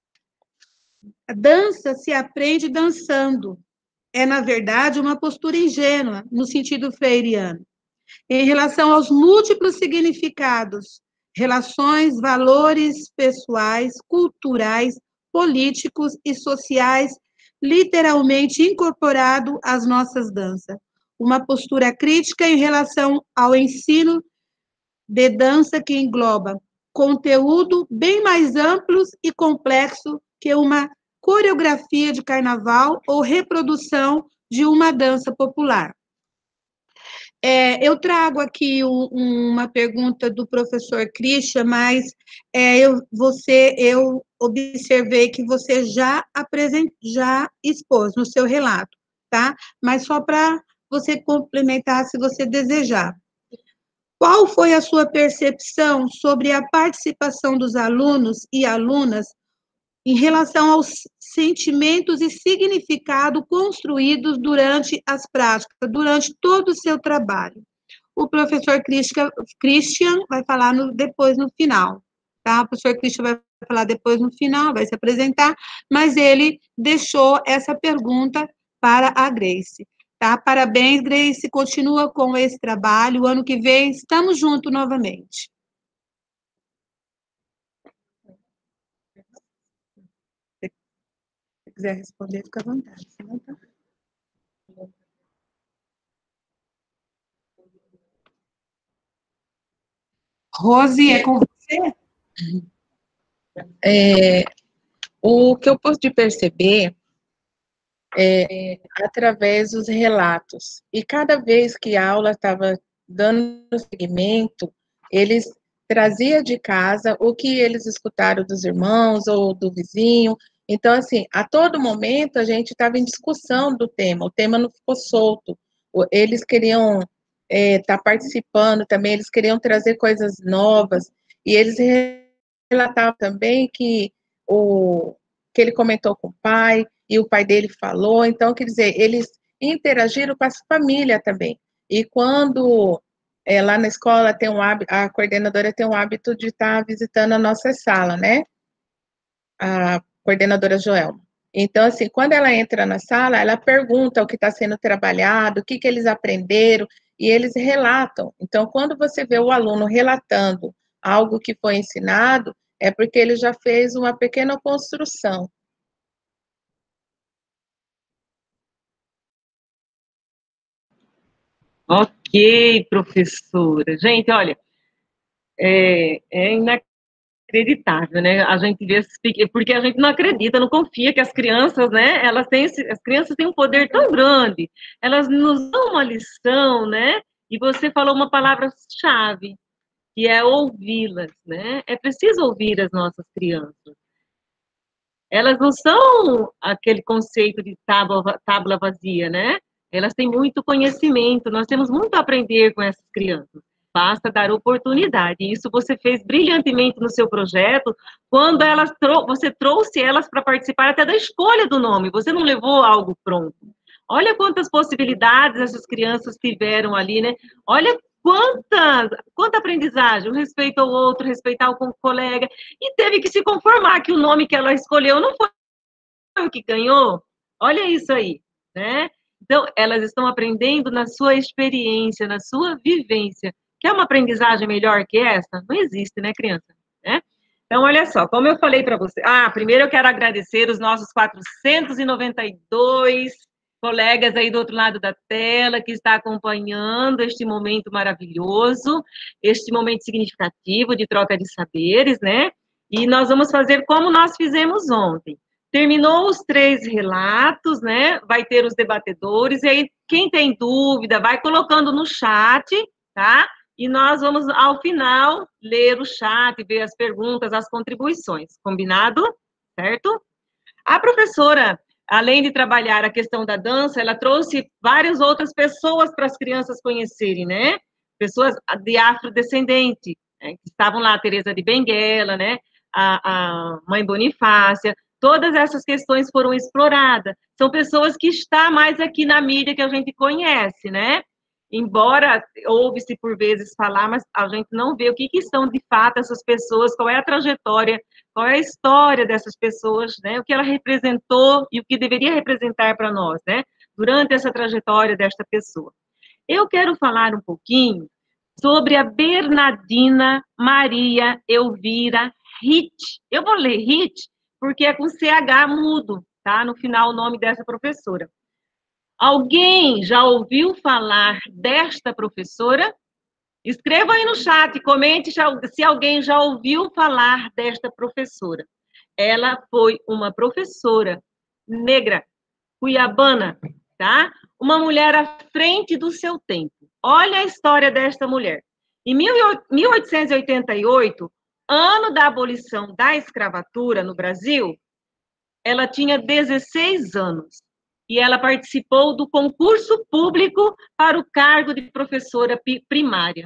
a dança se aprende dançando. É, na verdade, uma postura ingênua, no sentido freiriano, em relação aos múltiplos significados, relações, valores pessoais, culturais, políticos e sociais, literalmente incorporado às nossas danças. Uma postura crítica em relação ao ensino de dança que engloba conteúdo bem mais amplo e complexo que uma coreografia de carnaval ou reprodução de uma dança popular. É, eu trago aqui um, uma pergunta do professor Christian, mas é, eu, você, eu observei que você já apresentou, já expôs no seu relato, tá? Mas só para você complementar, se você desejar. Qual foi a sua percepção sobre a participação dos alunos e alunas em relação aos sentimentos e significado construídos durante as práticas, durante todo o seu trabalho? O professor Christian vai falar no, depois no final, tá? O professor Christian vai falar depois no final, vai se apresentar, mas ele deixou essa pergunta para a Grace. Tá? Parabéns, Grace, continua com esse trabalho, o ano que vem estamos juntos novamente. Se quiser responder, fica à vontade. Não tá. Rose, é com você? É, o que eu pude perceber é através dos relatos. E cada vez que a aula estava dando seguimento, eles traziam de casa o que eles escutaram dos irmãos ou do vizinho. Então, assim, a todo momento a gente estava em discussão do tema, o tema não ficou solto. Eles queriam estar é, tá participando também, eles queriam trazer coisas novas, e eles relatavam também que, o, que ele comentou com o pai, e o pai dele falou, então, quer dizer, eles interagiram com a família também. E quando é, lá na escola tem um hábito, a coordenadora tem um hábito de estar visitando a nossa sala, né? A coordenadora Joelma. Então, assim, quando ela entra na sala, ela pergunta o que está sendo trabalhado, o que, que eles aprenderam, e eles relatam. Então, quando você vê o aluno relatando algo que foi ensinado, é porque ele já fez uma pequena construção. Ok, professora. Gente, olha, é, é inacreditável, né? A gente vê, porque a gente não acredita, não confia que as crianças, né? Elas têm, esse, as crianças têm um poder tão grande, elas nos dão uma lição, né? E você falou uma palavra-chave, que é ouvi-las, né? É preciso ouvir as nossas crianças. Elas não são aquele conceito de tábua, tábua vazia, né? Elas têm muito conhecimento, nós temos muito a aprender com essas crianças. Basta dar oportunidade. E isso você fez brilhantemente no seu projeto, quando elas trou você trouxe elas para participar até da escolha do nome, você não levou algo pronto. Olha quantas possibilidades essas crianças tiveram ali, né? Olha quanta, quanta aprendizagem, o respeito ao outro, respeitar o colega, e teve que se conformar que o nome que ela escolheu não foi o que ganhou. Olha isso aí, né? Então, elas estão aprendendo na sua experiência, na sua vivência. Quer uma aprendizagem melhor que essa? Não existe, né, criança? Né? Então, olha só, como eu falei para você... Ah, primeiro eu quero agradecer os nossos quatrocentos e noventa e dois colegas aí do outro lado da tela, que está acompanhando este momento maravilhoso, este momento significativo de troca de saberes, né? E nós vamos fazer como nós fizemos ontem. Terminou os três relatos, né? Vai ter os debatedores, e aí quem tem dúvida, vai colocando no chat, tá? E nós vamos, ao final, ler o chat, ver as perguntas, as contribuições. Combinado? Certo? A professora, além de trabalhar a questão da dança, ela trouxe várias outras pessoas para as crianças conhecerem, né? Pessoas de afrodescendente, né? Que estavam lá, a Teresa de Benguela, né? A, a mãe Bonifácia. Todas essas questões foram exploradas. São pessoas que estão mais aqui na mídia que a gente conhece, né? Embora ouve-se por vezes falar, mas a gente não vê o que, que são de fato essas pessoas, qual é a trajetória, qual é a história dessas pessoas, né? O que ela representou e o que deveria representar para nós, né? Durante essa trajetória desta pessoa. Eu quero falar um pouquinho sobre a Bernardina Maria Elvira Hit. Eu vou ler Hit porque é com C H mudo, tá? No final, o nome dessa professora. Alguém já ouviu falar desta professora? Escreva aí no chat, comente se alguém já ouviu falar desta professora. Ela foi uma professora negra, cuiabana, tá? Uma mulher à frente do seu tempo. Olha a história desta mulher. Em mil oitocentos e oitenta e oito, ano da abolição da escravatura no Brasil, ela tinha dezesseis anos. E ela participou do concurso público para o cargo de professora primária.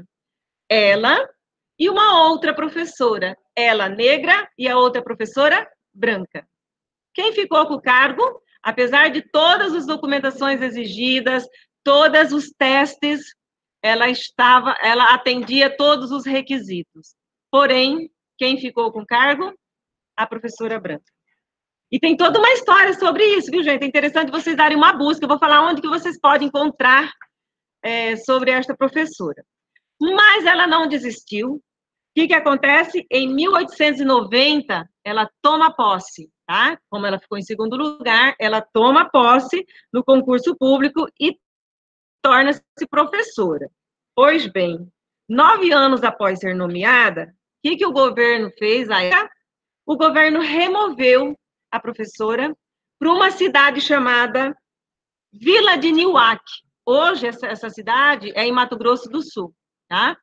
Ela e uma outra professora, ela negra e a outra professora branca. Quem ficou com o cargo, apesar de todas as documentações exigidas, todos os testes, ela estava, ela atendia todos os requisitos. Porém, quem ficou com o cargo? A professora branca. E tem toda uma história sobre isso, viu, gente? É interessante vocês darem uma busca. Eu vou falar onde que vocês podem encontrar é, sobre esta professora. Mas ela não desistiu. O que que acontece? Em mil oitocentos e noventa, ela toma posse, tá? Como ela ficou em segundo lugar, ela toma posse no concurso público e torna-se professora. Pois bem, nove anos após ser nomeada, o que que o governo fez? Aí, o governo removeu a professora para uma cidade chamada Vila de Niuaque. Hoje, essa, essa cidade é em Mato Grosso do Sul, tá?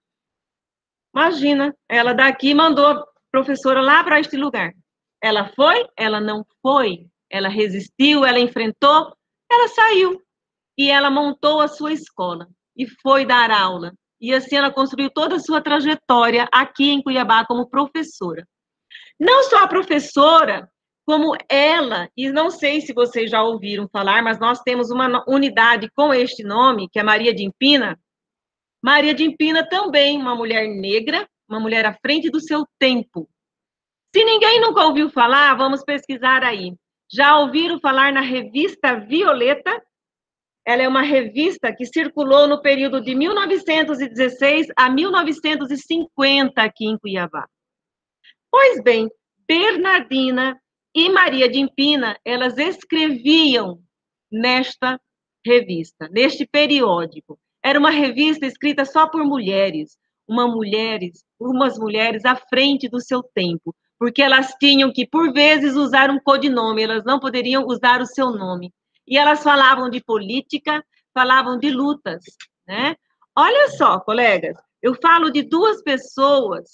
Imagina, ela daqui mandou a professora lá para este lugar. Ela foi? Ela não foi. Ela resistiu, ela enfrentou, ela saiu. E ela montou a sua escola e foi dar aula. E assim ela construiu toda a sua trajetória aqui em Cuiabá como professora. Não só a professora, como ela, e não sei se vocês já ouviram falar, mas nós temos uma unidade com este nome, que é Maria de Empina. Maria de Empina também, uma mulher negra, uma mulher à frente do seu tempo. Se ninguém nunca ouviu falar, vamos pesquisar aí. Já ouviram falar na revista Violeta? Ela é uma revista que circulou no período de mil novecentos e dezesseis a mil novecentos e cinquenta aqui em Cuiabá. Pois bem, Bernardina e Maria de Empina, elas escreviam nesta revista, neste periódico. Era uma revista escrita só por mulheres, uma mulheres, umas mulheres à frente do seu tempo, porque elas tinham que, por vezes, usar um codinome, elas não poderiam usar o seu nome. E elas falavam de política, falavam de lutas, né? Olha só, colegas, eu falo de duas pessoas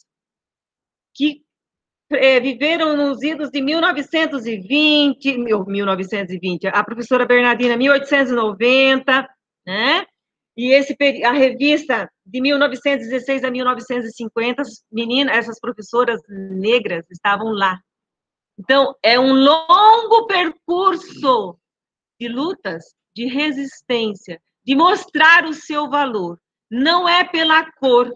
que é, viveram nos idos de mil novecentos e vinte, mil novecentos e vinte, a professora Bernardina, mil oitocentos e noventa, né? E esse, a revista de mil novecentos e dezesseis a mil novecentos e cinquenta, meninas, essas professoras negras estavam lá. Então, é um longo percurso de lutas, de resistência, de mostrar o seu valor. Não é pela cor.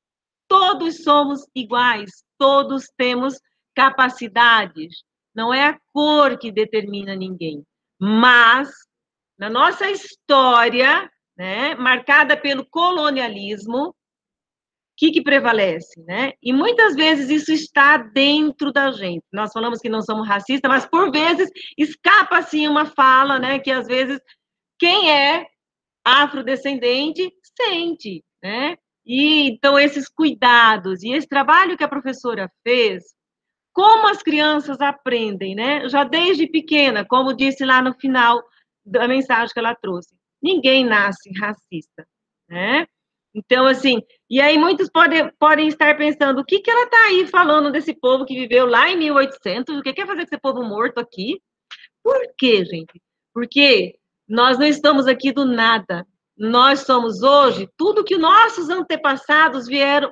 Todos somos iguais, todos temos capacidades. Não é a cor que determina ninguém. Mas, na nossa história, né, marcada pelo colonialismo, o que, que prevalece? Né? E muitas vezes isso está dentro da gente. Nós falamos que não somos racistas, mas por vezes escapa assim uma fala, né, que às vezes quem é afrodescendente sente, né? E então esses cuidados e esse trabalho que a professora fez, como as crianças aprendem, né? Já desde pequena, como disse lá no final da mensagem que ela trouxe. Ninguém nasce racista, né? Então, assim, e aí muitos podem, podem estar pensando, o que, que ela está aí falando desse povo que viveu lá em mil e oitocentos, o que quer fazer com esse povo morto aqui? Por quê, gente? Porque nós não estamos aqui do nada. Nós somos hoje tudo que nossos antepassados vieram,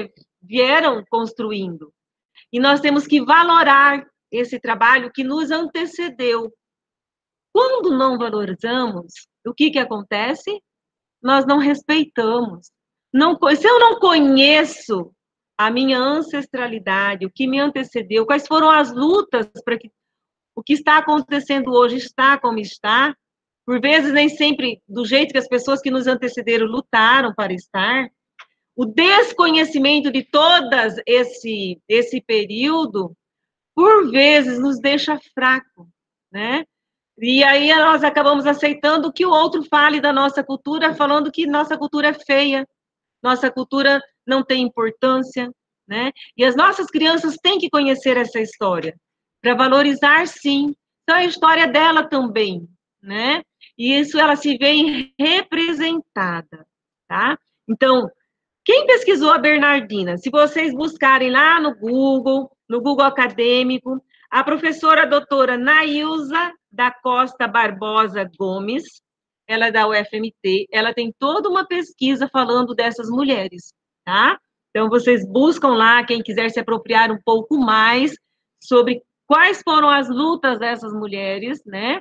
vieram construindo. E nós temos que valorar esse trabalho que nos antecedeu. Quando não valorizamos, o que, que acontece? Nós não respeitamos. Não, se eu não conheço a minha ancestralidade, o que me antecedeu, quais foram as lutas para que o que está acontecendo hoje está como está, por vezes nem sempre do jeito que as pessoas que nos antecederam lutaram para estar, o desconhecimento de todas esse, esse período, por vezes nos deixa fraco, né? E aí nós acabamos aceitando que o outro fale da nossa cultura, falando que nossa cultura é feia, nossa cultura não tem importância, né? E as nossas crianças têm que conhecer essa história, para valorizar, sim. Então, é a história dela também, né? E isso ela se vê representada, tá? Então, quem pesquisou a Bernardina? Se vocês buscarem lá no Google, no Google Acadêmico, a professora doutora Nailza da Costa Barbosa Gomes, ela é da U F M T, ela tem toda uma pesquisa falando dessas mulheres, tá? Então, vocês buscam lá, quem quiser se apropriar um pouco mais sobre quais foram as lutas dessas mulheres, né?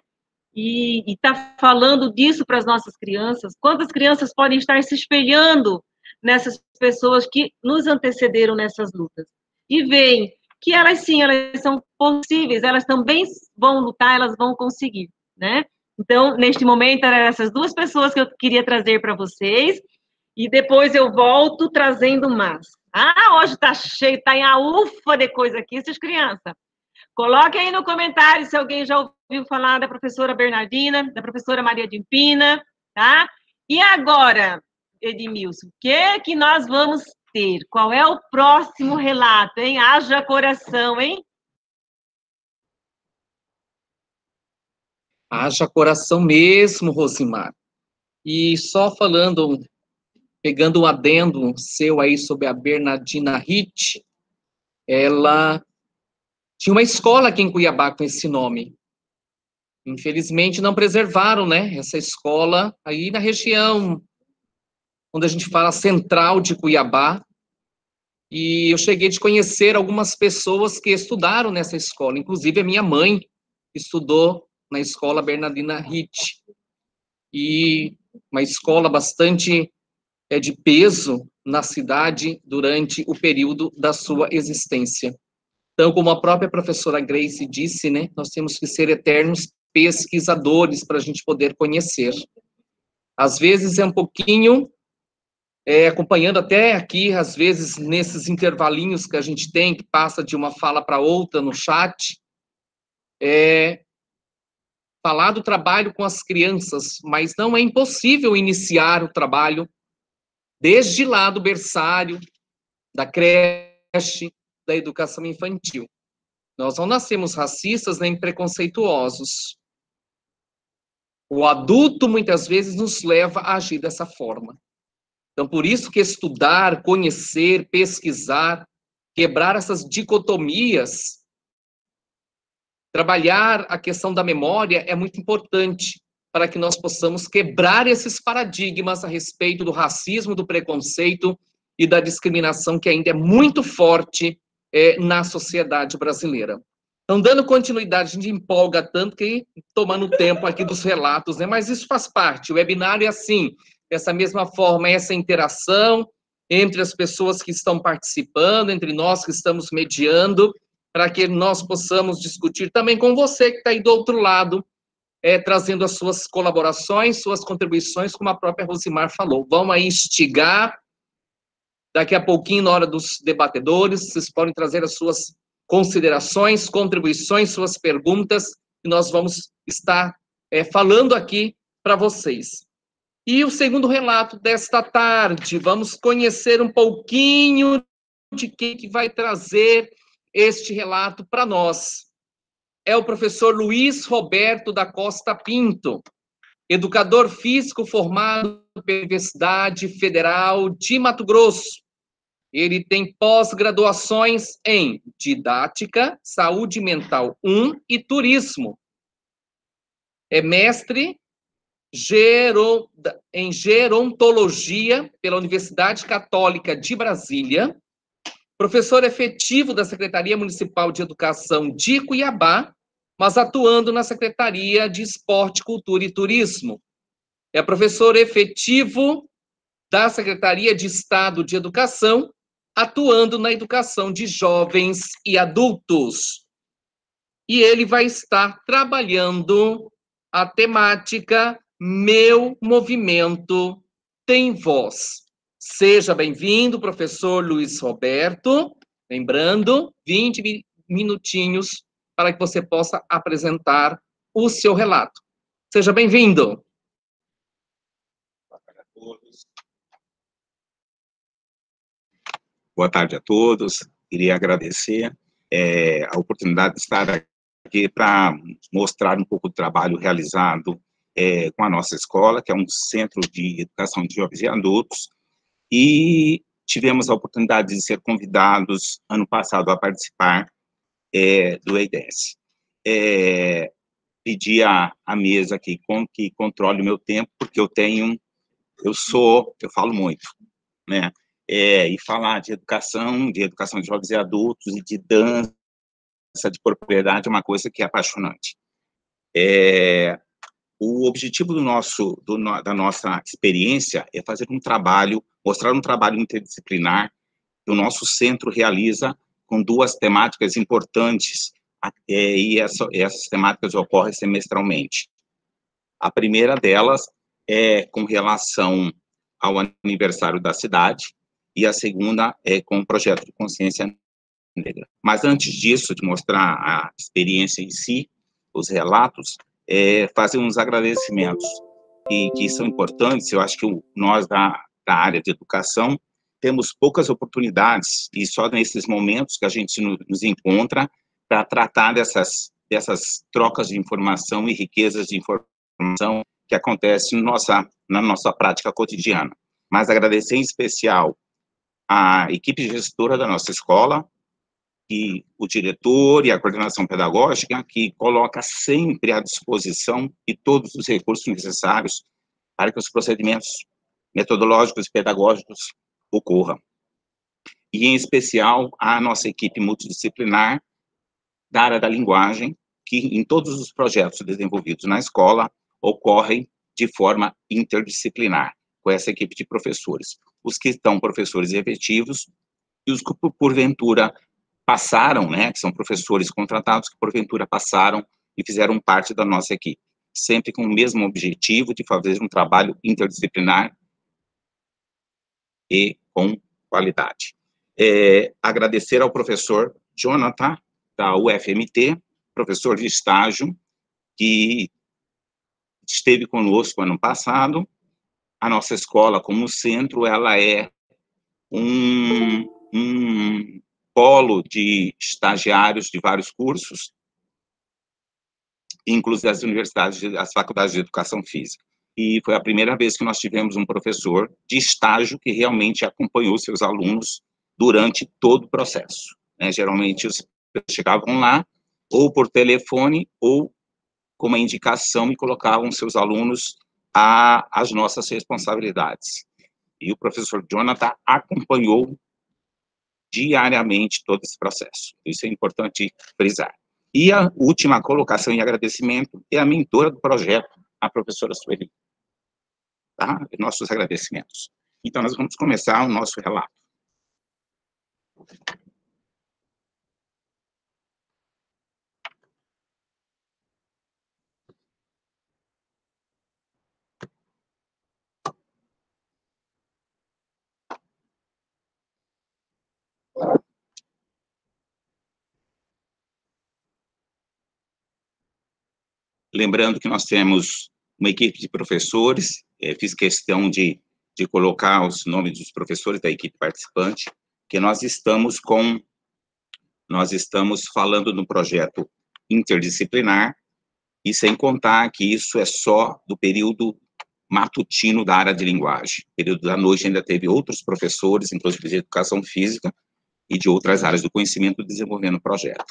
E está falando disso para as nossas crianças. Quantas crianças podem estar se espelhando nessas pessoas que nos antecederam nessas lutas? E veem que elas, sim, elas são possíveis, elas também vão lutar, elas vão conseguir, né? Então, neste momento, eram essas duas pessoas que eu queria trazer para vocês, e depois eu volto trazendo mais. Ah, hoje está cheio, está em a ufa de coisa aqui, essas crianças. Coloque aí no comentário se alguém já ouviu falar da professora Bernardina, da professora Maria de Impina, tá? E agora, Edmilson, o que que nós vamos ter? Qual é o próximo relato, hein? Haja coração, hein? Haja coração mesmo, Rosimar. E só falando, pegando um adendo seu aí sobre a Bernardina Hit, ela tinha uma escola aqui em Cuiabá com esse nome. Infelizmente não preservaram, né, essa escola aí na região onde a gente fala central de Cuiabá. E eu cheguei a conhecer algumas pessoas que estudaram nessa escola, inclusive a minha mãe estudou na escola Bernardina Hit. E uma escola bastante é, de peso na cidade durante o período da sua existência. Então, como a própria professora Grace disse, né, nós temos que ser eternos pesquisadores para a gente poder conhecer. Às vezes é um pouquinho, é, acompanhando até aqui, às vezes nesses intervalinhos que a gente tem, que passa de uma fala para outra no chat, é, falar do trabalho com as crianças, mas não é impossível iniciar o trabalho desde lá do berçário, da creche, da educação infantil. Nós não nascemos racistas nem preconceituosos. O adulto, muitas vezes, nos leva a agir dessa forma. Então, por isso que estudar, conhecer, pesquisar, quebrar essas dicotomias, trabalhar a questão da memória é muito importante para que nós possamos quebrar esses paradigmas a respeito do racismo, do preconceito e da discriminação que ainda é muito forte é, na sociedade brasileira. Então, dando continuidade, a gente empolga tanto que tomando tempo aqui dos relatos, né? Mas isso faz parte, o webinário é assim, dessa mesma forma, essa interação entre as pessoas que estão participando, entre nós que estamos mediando, para que nós possamos discutir também com você que está aí do outro lado, é, trazendo as suas colaborações, suas contribuições, como a própria Rosimar falou. Vamos aí instigar, daqui a pouquinho, na hora dos debatedores, vocês podem trazer as suas considerações, contribuições, suas perguntas, que nós vamos estar é, falando aqui para vocês. E o segundo relato desta tarde, vamos conhecer um pouquinho de quem que vai trazer este relato para nós. É o professor Luiz Roberto da Costa Pinto, educador físico formado pela Universidade Federal de Mato Grosso. Ele tem pós-graduações em Didática, Saúde Mental um e Turismo. É mestre em Gerontologia pela Universidade Católica de Brasília, professor efetivo da Secretaria Municipal de Educação de Cuiabá, mas atuando na Secretaria de Esporte, Cultura e Turismo. É professor efetivo da Secretaria de Estado de Educação, atuando na educação de jovens e adultos. E ele vai estar trabalhando a temática Meu Movimento Tem Voz. Seja bem-vindo, professor Luiz Roberto. Lembrando, vinte minutinhos para que você possa apresentar o seu relato. Seja bem-vindo. Boa tarde a todos. Boa tarde a todos. Queria agradecer é, a oportunidade de estar aqui para mostrar um pouco do trabalho realizado é, com a nossa escola, que é um centro de educação de jovens e adultos, e tivemos a oportunidade de ser convidados ano passado a participar é, do E I D E S. É, pedi à, à mesa que, com, que controle o meu tempo, porque eu tenho, eu sou, eu falo muito, né? É, e falar de educação, de educação de jovens e adultos, e de dança, de propriedade, é uma coisa que é apaixonante. É, o objetivo do nosso, do, da nossa experiência é fazer um trabalho, mostrar um trabalho interdisciplinar que o nosso centro realiza com duas temáticas importantes, é, e essa, essas temáticas ocorrem semestralmente. A primeira delas é com relação ao aniversário da cidade, e a segunda é com o projeto de consciência negra. Mas antes disso, de mostrar a experiência em si, os relatos, é, fazer uns agradecimentos que, que são importantes. Eu acho que o, nós, da, da área de educação, temos poucas oportunidades, e só nesses momentos que a gente no, nos encontra para tratar dessas, dessas trocas de informação e riquezas de informação que acontecem no nossa, na nossa prática cotidiana. Mas agradecer em especial a equipe gestora da nossa escola, e o diretor e a coordenação pedagógica, que coloca sempre à disposição e todos os recursos necessários para que os procedimentos metodológicos e pedagógicos ocorram. E, em especial, a nossa equipe multidisciplinar da área da linguagem, que em todos os projetos desenvolvidos na escola ocorrem de forma interdisciplinar, com essa equipe de professores. Os que estão professores efetivos e os que, porventura, passaram, né, que são professores contratados, que, porventura, passaram e fizeram parte da nossa equipe, sempre com o mesmo objetivo de fazer um trabalho interdisciplinar e com qualidade. É, agradecer ao professor Jonathan, da U F M T, professor de estágio, que esteve conosco ano passado, a nossa escola como centro, ela é um, um polo de estagiários de vários cursos, inclusive as universidades, as faculdades de educação física. E foi a primeira vez que nós tivemos um professor de estágio que realmente acompanhou seus alunos durante todo o processo, né? Geralmente, os chegavam lá, ou por telefone, ou com uma indicação, e colocavam seus alunos às nossas responsabilidades. E o professor Jonathan acompanhou diariamente todo esse processo. Isso é importante frisar. E a última colocação e agradecimento é a mentora do projeto, a professora Sueli. Tá? Nossos agradecimentos. Então, nós vamos começar o nosso relato. Lembrando que nós temos uma equipe de professores, eh, fiz questão de, de colocar os nomes dos professores da equipe participante, que nós estamos com, nós estamos falando no projeto interdisciplinar, e sem contar que isso é só do período matutino da área de linguagem. No período da noite ainda teve outros professores, inclusive de educação física, e de outras áreas do conhecimento desenvolvendo o projeto.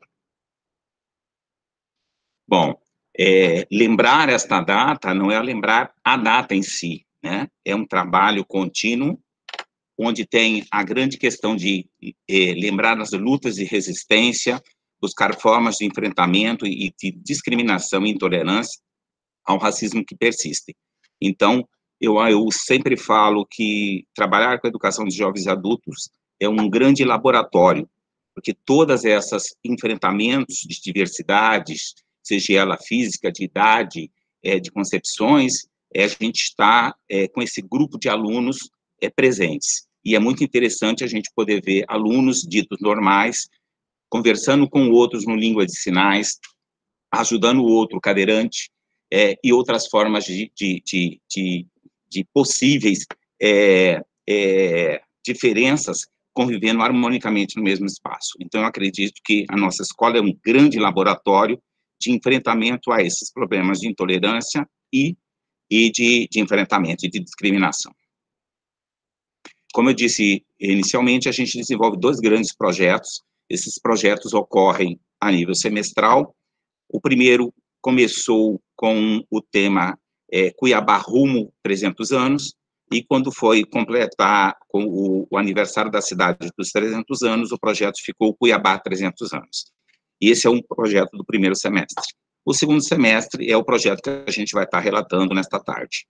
Bom, É, lembrar esta data não é lembrar a data em si, né? É um trabalho contínuo, onde tem a grande questão de é, lembrar as lutas de resistência, buscar formas de enfrentamento e de discriminação e intolerância ao racismo que persistem. Então, eu, eu sempre falo que trabalhar com a educação de jovens e adultos é um grande laboratório, porque todas essas enfrentamentos de diversidades, seja ela física, de idade, é, de concepções, é, a gente está é, com esse grupo de alunos é, presentes. E é muito interessante a gente poder ver alunos ditos normais, conversando com outros no língua de sinais, ajudando o outro cadeirante, é, e outras formas de, de, de, de, de possíveis é, é, diferenças convivendo harmonicamente no mesmo espaço. Então, eu acredito que a nossa escola é um grande laboratório de enfrentamento a esses problemas de intolerância e, e de, de enfrentamento e de discriminação. Como eu disse inicialmente, a gente desenvolve dois grandes projetos. Esses projetos ocorrem a nível semestral. O primeiro começou com o tema é, Cuiabá rumo trezentos anos, e quando foi completar com o, o aniversário da cidade dos trezentos anos, o projeto ficou Cuiabá trezentos anos. E esse é um projeto do primeiro semestre. O segundo semestre é o projeto que a gente vai estar relatando nesta tarde.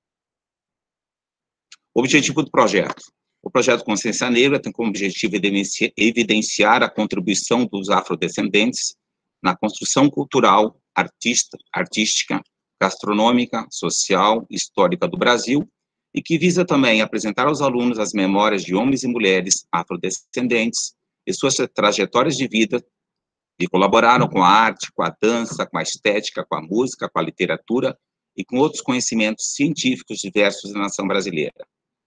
O objetivo do projeto. O projeto Consciência Negra tem como objetivo evidenciar a contribuição dos afrodescendentes na construção cultural, artista, artística, gastronômica, social, histórica do Brasil, e que visa também apresentar aos alunos as memórias de homens e mulheres afrodescendentes e suas trajetórias de vida, que colaboraram com a arte, com a dança, com a estética, com a música, com a literatura e com outros conhecimentos científicos diversos da nação brasileira.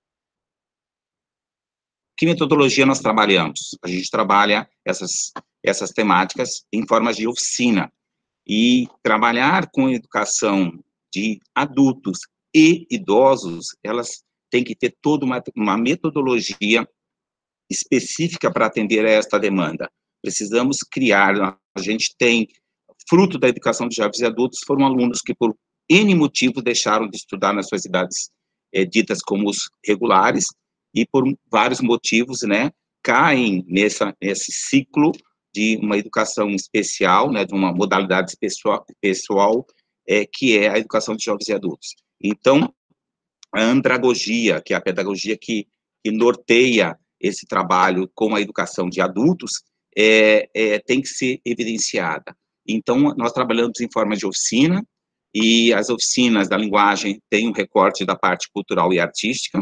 Que metodologia nós trabalhamos? A gente trabalha essas, essas temáticas em formas de oficina, e trabalhar com educação de adultos e idosos, elas têm que ter toda uma, uma metodologia específica para atender a esta demanda. Precisamos criar, a gente tem, fruto da educação de jovens e adultos, foram alunos que por N motivos deixaram de estudar nas suas idades é, ditas como os regulares, e por vários motivos, né, caem nessa, nesse ciclo de uma educação especial, né, de uma modalidade pessoal, pessoal é, que é a educação de jovens e adultos. Então, a andragogia, que é a pedagogia que, que norteia esse trabalho com a educação de adultos, É, é, tem que ser evidenciada. Então, nós trabalhamos em forma de oficina, e as oficinas da linguagem têm um recorte da parte cultural e artística,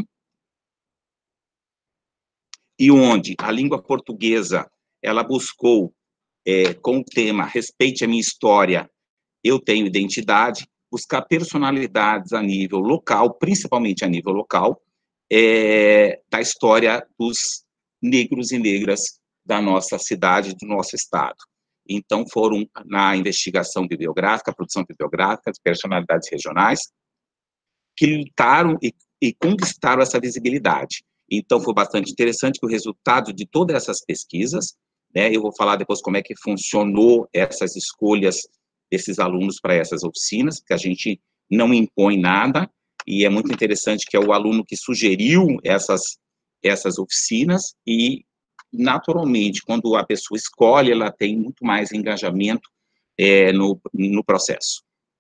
e onde a língua portuguesa, ela buscou, é, com o tema Respeite a Minha História, Eu Tenho Identidade, buscar personalidades a nível local, principalmente a nível local, é, da história dos negros e negras da nossa cidade, do nosso estado. Então, foram na investigação bibliográfica, produção bibliográfica, de personalidades regionais, que lutaram e, e conquistaram essa visibilidade. Então, foi bastante interessante que o resultado de todas essas pesquisas, né, eu vou falar depois como é que funcionou essas escolhas desses alunos para essas oficinas, porque a gente não impõe nada, e é muito interessante que é o aluno que sugeriu essas, essas oficinas, e, naturalmente, quando a pessoa escolhe, ela tem muito mais engajamento é, no, no processo.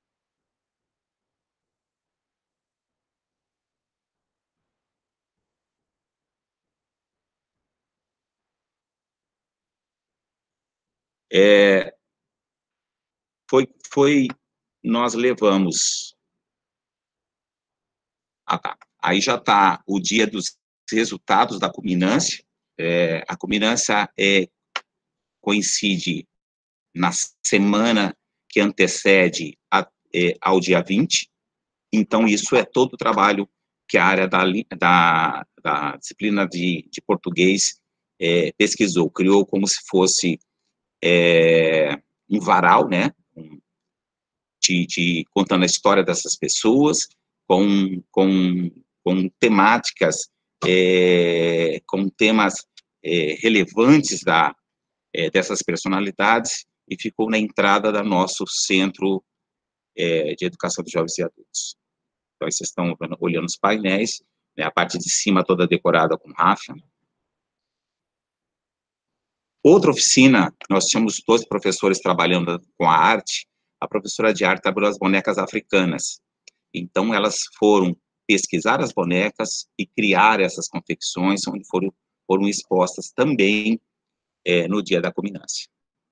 É, foi, foi, nós levamos, ah tá, aí já está o dia dos resultados da culminância, é, a culminância é, coincide na semana que antecede a, é, ao dia vinte, então isso é todo o trabalho que a área da, da, da disciplina de, de português é, pesquisou, criou como se fosse é, um varal, né, de, de, contando a história dessas pessoas, com, com, com temáticas, é, com temas é, relevantes da, é, dessas personalidades, e ficou na entrada do nosso centro é, de educação de jovens e adultos. Então, vocês estão olhando os painéis, né, a parte de cima toda decorada com ráfia. Outra oficina, nós tínhamos doze professores trabalhando com a arte. A professora de arte trabalhou as bonecas africanas. Então, elas foram pesquisar as bonecas e criar essas confecções, onde foram, foram expostas também é, no dia da culminância.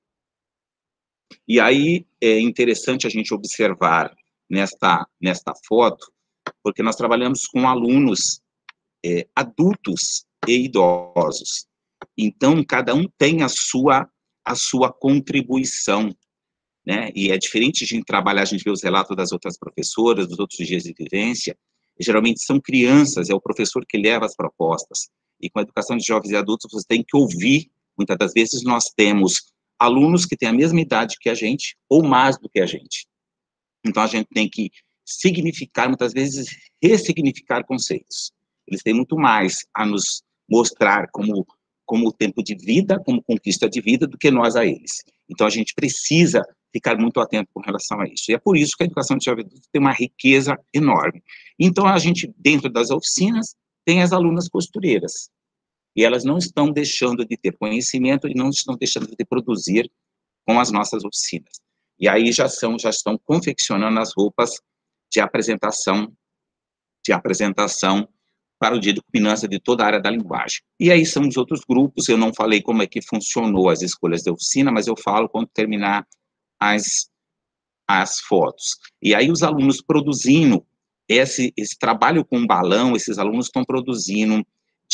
E aí, é interessante a gente observar nesta, nesta foto, porque nós trabalhamos com alunos é, adultos e idosos. Então, cada um tem a sua, a sua contribuição, né? E é diferente de trabalhar, a gente vê os relatos das outras professoras, dos outros dias de vivência, e geralmente são crianças, é o professor que leva as propostas. E com a educação de jovens e adultos, você tem que ouvir. Muitas das vezes nós temos alunos que têm a mesma idade que a gente, ou mais do que a gente. Então, a gente tem que significar, muitas vezes, ressignificar conceitos. Eles têm muito mais a nos mostrar como, como tempo de vida, como conquista de vida, do que nós a eles. Então, a gente precisa ficar muito atento com relação a isso. E é por isso que a educação de jovens tem uma riqueza enorme. Então, a gente, dentro das oficinas, tem as alunas costureiras. E elas não estão deixando de ter conhecimento e não estão deixando de produzir com as nossas oficinas. E aí já, são, já estão confeccionando as roupas de apresentação, de apresentação para o dia de culminância de toda a área da linguagem. E aí são os outros grupos, eu não falei como é que funcionou as escolhas da oficina, mas eu falo quando terminar as, as fotos. E aí os alunos produzindo esse, esse trabalho com balão, esses alunos estão produzindo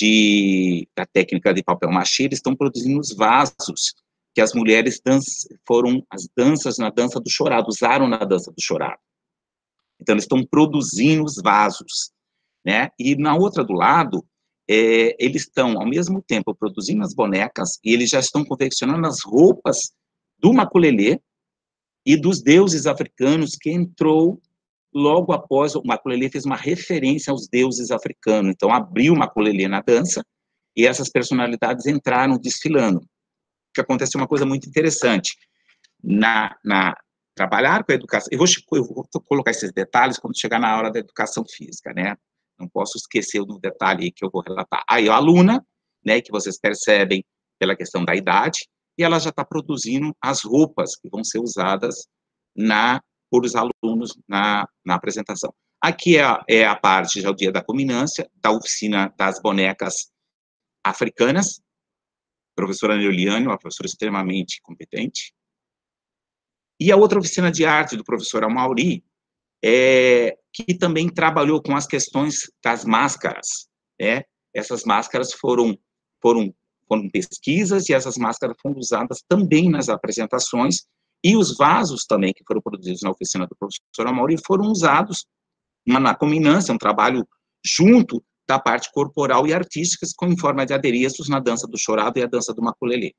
de, da técnica de papel machê, eles estão produzindo os vasos que as mulheres dançam, foram as danças na dança do chorado, usaram na dança do chorado. Então, eles estão produzindo os vasos, né? E na outra do lado, é, eles estão, ao mesmo tempo, produzindo as bonecas, e eles já estão confeccionando as roupas do maculelê e dos deuses africanos, que entrou logo após, o maculelê fez uma referência aos deuses africanos, então abriu o maculelê na dança, e essas personalidades entraram desfilando. Que aconteceu uma coisa muito interessante, na, na trabalhar com a educação, eu vou, eu vou colocar esses detalhes quando chegar na hora da educação física, né, não posso esquecer do detalhe que eu vou relatar. Aí a aluna, né, que vocês percebem pela questão da idade, e ela já está produzindo as roupas que vão ser usadas na, por os alunos na, na apresentação. Aqui é a, é a parte, já o dia da culminância, da oficina das bonecas africanas, professora Neoliane, uma professora extremamente competente. E a outra oficina de arte do professor Amauri, é, que também trabalhou com as questões das máscaras, né? Essas máscaras foram, foram, foram pesquisas, e essas máscaras foram usadas também nas apresentações, E os vasos também, que foram produzidos na oficina do professor Amaury, foram usados na, na culminância, um trabalho junto da parte corporal e artística, com em forma de adereços na dança do chorado e a dança do maculelê.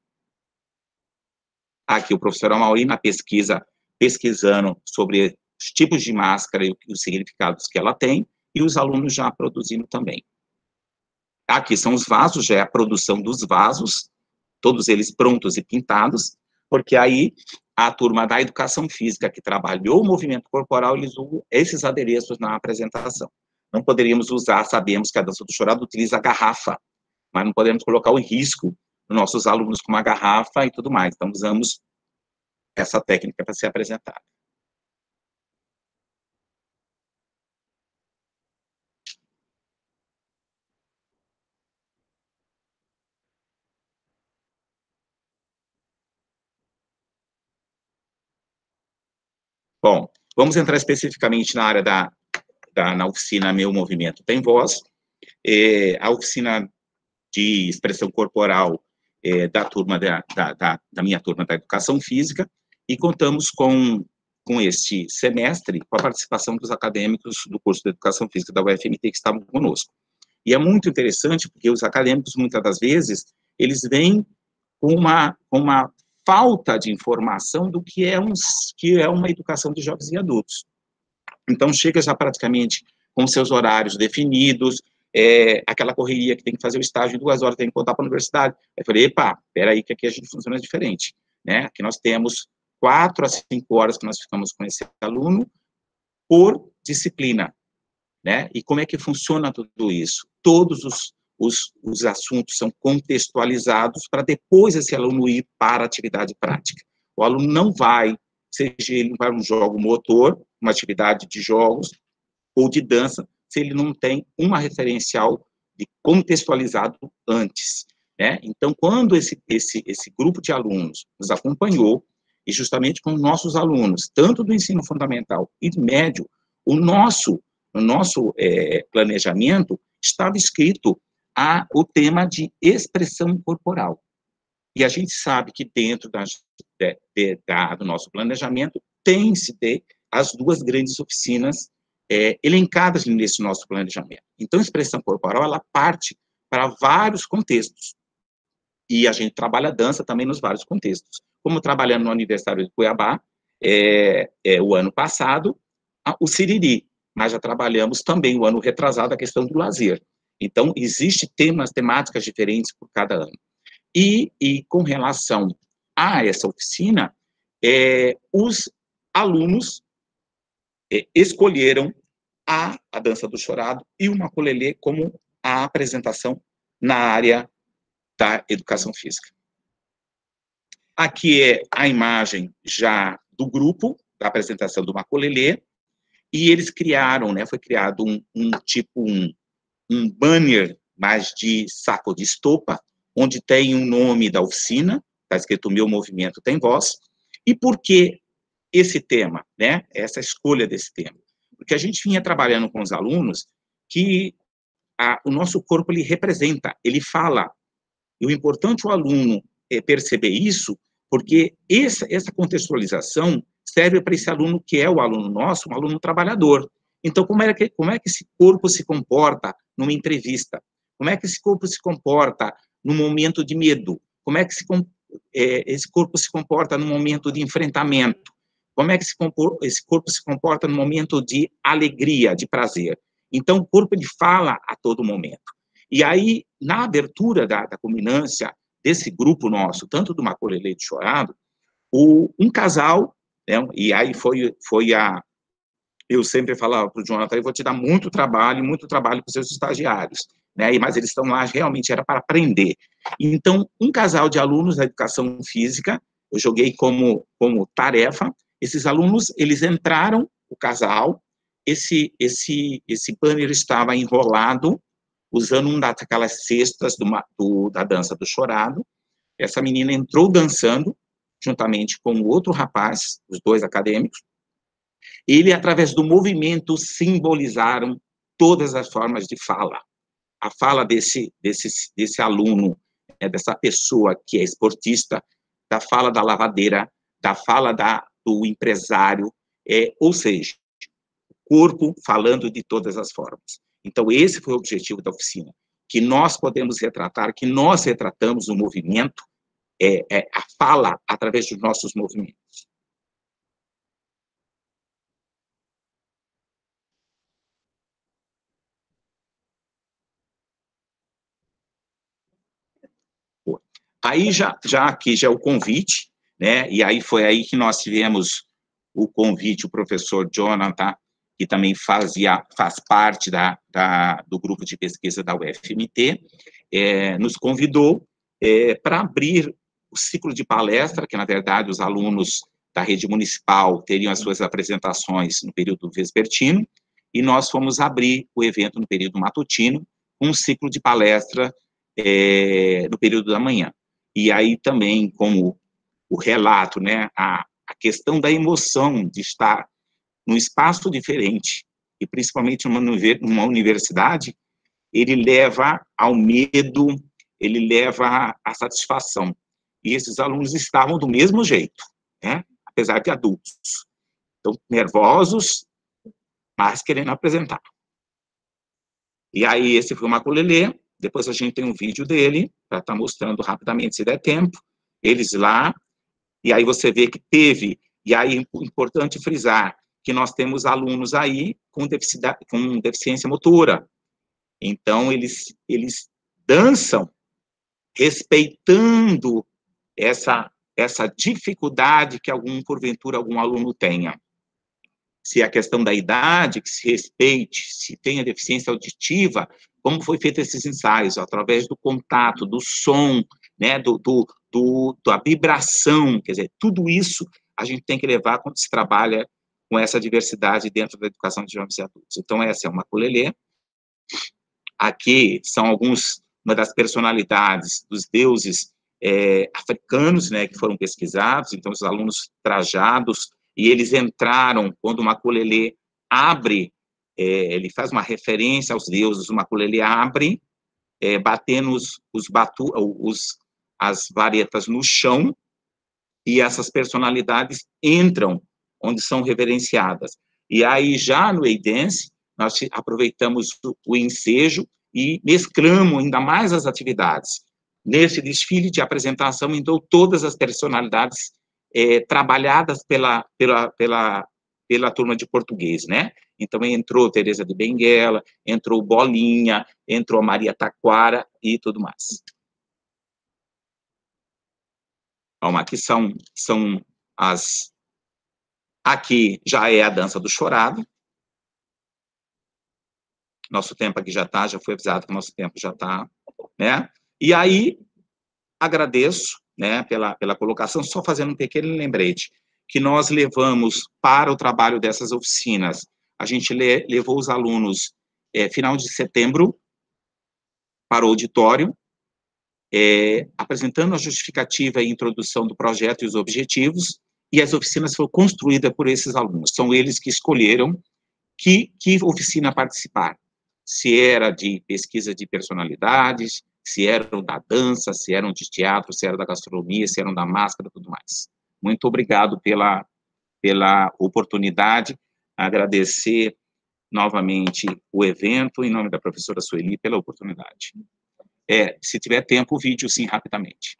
Aqui o professor Amaury, na pesquisa, pesquisando sobre os tipos de máscara e os significados que ela tem, e os alunos já produzindo também. Aqui são os vasos, já é a produção dos vasos, todos eles prontos e pintados, porque aí a turma da educação física que trabalhou o movimento corporal, eles usam esses adereços na apresentação. Não poderíamos usar, sabemos que a dança do chorado utiliza a garrafa, mas não podemos colocar em risco os nossos alunos com uma garrafa e tudo mais. Então, usamos essa técnica para ser apresentada. Bom, vamos entrar especificamente na área da, da na oficina Meu Movimento Tem Voz. É, a oficina de expressão corporal é, da turma da, da, da, da minha turma da educação física, e contamos com, com este semestre com a participação dos acadêmicos do curso de educação física da U F M T que estavam conosco. E é muito interessante porque os acadêmicos, muitas das vezes, eles vêm com uma, com uma falta de informação do que é, um, que é uma educação de jovens e adultos. Então, chega já praticamente com seus horários definidos, é, aquela correria que tem que fazer o estágio em duas horas, tem que voltar para a universidade. Eu falei, epa, peraí, que aqui a gente funciona diferente, né? Aqui nós temos quatro a cinco horas que nós ficamos com esse aluno por disciplina, né? E como é que funciona tudo isso? Todos os, os, os assuntos são contextualizados para depois esse aluno ir para a atividade prática. O aluno não vai, seja ele para um jogo motor, uma atividade de jogos ou de dança, se ele não tem uma referencial de contextualizado antes, né? Então, quando esse, esse, esse grupo de alunos nos acompanhou, e justamente com nossos alunos, tanto do ensino fundamental e do médio, o nosso, o nosso é, planejamento estava escrito a, o tema de expressão corporal. E a gente sabe que dentro da, de, de, da, do nosso planejamento tem-se de as duas grandes oficinas é, elencadas nesse nosso planejamento. Então, a expressão corporal, ela parte para vários contextos. E a gente trabalha a dança também nos vários contextos. Como trabalhando no aniversário de Cuiabá, é, é, o ano passado, a, o Siriri, mas já trabalhamos também o ano retrasado a questão do lazer. Então, existem temas, temáticas diferentes por cada ano. E, e com relação a essa oficina, é, os alunos é, escolheram a, a dança do chorado e o maculelê como a apresentação na área da educação física. Aqui é a imagem já do grupo, da apresentação do maculelê, e eles criaram, né, foi criado um, um tipo, um, um banner, mais de saco de estopa, onde tem o um nome da oficina, está escrito Meu Movimento Tem Voz. E por que esse tema, né, essa escolha desse tema? Porque a gente vinha trabalhando com os alunos que a, o nosso corpo, ele representa, ele fala. E o importante é o aluno é, perceber isso, porque essa, essa contextualização serve para esse aluno que é o aluno nosso, um aluno trabalhador. Então, como é, que, como é que esse corpo se comporta numa entrevista? Como é que esse corpo se comporta no momento de medo? Como é que se, é, esse corpo se comporta no momento de enfrentamento? Como é que esse, esse corpo se comporta no momento de alegria, de prazer? Então, o corpo, ele fala a todo momento. E aí, na abertura da, da culminância desse grupo nosso, tanto do maculelê de chorado, o, um casal, né, e aí foi, foi a... Eu sempre falava para o Jonathan, eu vou te dar muito trabalho, muito trabalho para os seus estagiários, né, mas eles estão lá, realmente era para aprender. Então, um casal de alunos da educação física, eu joguei como, como tarefa, esses alunos, eles entraram, o casal, esse, esse, esse banner estava enrolado, usando uma daquelas cestas do, do, da dança do chorado. Essa menina entrou dançando, juntamente com o outro rapaz, os dois acadêmicos. Ele, através do movimento, simbolizaram todas as formas de fala. A fala desse, desse, desse aluno, é, dessa pessoa que é esportista, da fala da lavadeira, da fala da, do empresário, é, ou seja, corpo falando de todas as formas. Então, esse foi o objetivo da oficina, que nós podemos retratar, que nós retratamos o movimento, é, é, a fala através dos nossos movimentos. Aí, já, já aqui já é o convite, né, e aí foi aí que nós tivemos o convite, o professor Jonathan, que também fazia, faz parte da, da, do grupo de pesquisa da U F M T, é, nos convidou é, para abrir o ciclo de palestra, que, na verdade, os alunos da rede municipal teriam as suas apresentações no período vespertino, e nós fomos abrir o evento no período matutino, com um ciclo de palestra é, no período da manhã. E aí também, como o relato, né, a, a questão da emoção de estar num espaço diferente, e principalmente numa, numa universidade, ele leva ao medo, ele leva à satisfação. E esses alunos estavam do mesmo jeito, né, apesar de adultos. Então, nervosos, mas querendo apresentar. E aí, esse foi o maculelê. Depois a gente tem um vídeo dele, para estar tá mostrando rapidamente, se der tempo, eles lá. E aí você vê que teve, e aí é importante frisar, que nós temos alunos aí com, com deficiência motora. Então, eles, eles dançam respeitando essa, essa dificuldade que algum, porventura, algum aluno tenha. Se é a questão da idade, que se respeite, se tem a deficiência auditiva, como foi feito esses ensaios, através do contato, do som, né, do, do, do, da vibração, quer dizer, tudo isso a gente tem que levar quando se trabalha com essa diversidade dentro da educação de jovens e adultos. Então, essa é uma ukulele. Aqui são alguns, uma das personalidades dos deuses é, africanos, né, que foram pesquisados, então os alunos trajados, e eles entraram, quando o maculelê abre, é, ele faz uma referência aos deuses, o maculelê abre, é, batendo os, os, batu, os, as varetas no chão, e essas personalidades entram, onde são reverenciadas. E aí, já no Eidense, nós aproveitamos o, o ensejo e mesclamos ainda mais as atividades. Nesse desfile de apresentação, então, todas as personalidades é, trabalhadas pela, pela, pela, pela turma de português, né? Então, entrou Teresa de Benguela, entrou Bolinha, entrou Maria Taquara e tudo mais. Então, aqui são, são as... Aqui já é a dança do chorado. Nosso tempo aqui já está, já foi avisado que nosso tempo já está, né? E aí, agradeço, né, pela, pela colocação, só fazendo um pequeno lembrete, que nós levamos para o trabalho dessas oficinas, a gente le, levou os alunos, é, final de setembro, para o auditório, é, apresentando a justificativa e introdução do projeto e os objetivos, e as oficinas foram construídas por esses alunos, são eles que escolheram que, que oficina participar, se era de pesquisa de personalidades, se eram da dança, se eram de teatro, se eram da gastronomia, se eram da máscara, tudo mais. Muito obrigado pela, pela oportunidade, agradecer novamente o evento, em nome da professora Sueli, pela oportunidade. É, se tiver tempo, o vídeo, sim, rapidamente.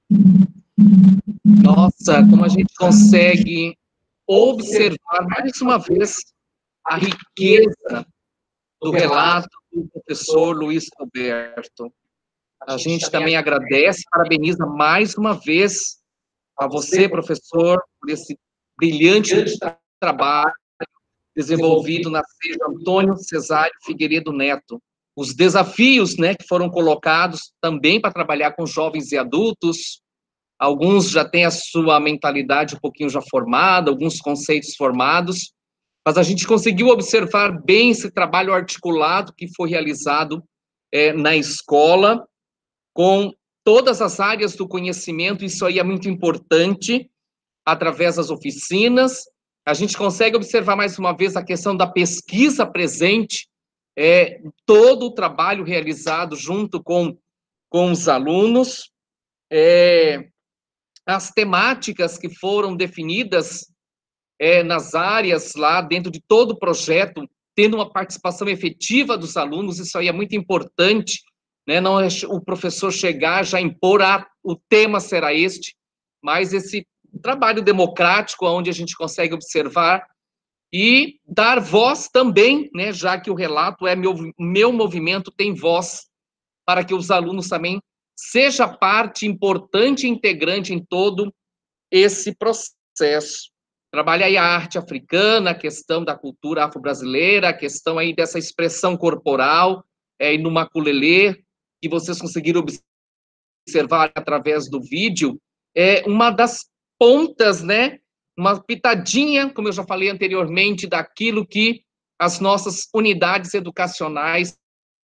Nossa, como a gente consegue observar mais uma vez a riqueza do relato do professor Luiz Roberto. A gente também agradece, parabeniza mais uma vez a você, professor, por esse brilhante trabalho desenvolvido na Seja Antônio Cesário Figueiredo Neto. Os desafios, né, que foram colocados também para trabalhar com jovens e adultos. Alguns já têm a sua mentalidade um pouquinho já formada, alguns conceitos formados, mas a gente conseguiu observar bem esse trabalho articulado que foi realizado é, na escola, com todas as áreas do conhecimento. Isso aí é muito importante, através das oficinas. A gente consegue observar mais uma vez a questão da pesquisa presente, é, todo o trabalho realizado junto com, com os alunos, é, as temáticas que foram definidas é, nas áreas lá, dentro de todo o projeto, tendo uma participação efetiva dos alunos. Isso aí é muito importante, né? Não é o professor chegar, já impor, ah, o tema será este, mas esse trabalho democrático, onde a gente consegue observar e dar voz também, né? Já que o relato é meu, meu movimento tem voz, para que os alunos também seja parte importante e integrante em todo esse processo. Trabalha aí a arte africana, a questão da cultura afro-brasileira, a questão aí dessa expressão corporal, é, e no maculelê, que vocês conseguiram observar através do vídeo, é uma das pontas, né, uma pitadinha, como eu já falei anteriormente, daquilo que as nossas unidades educacionais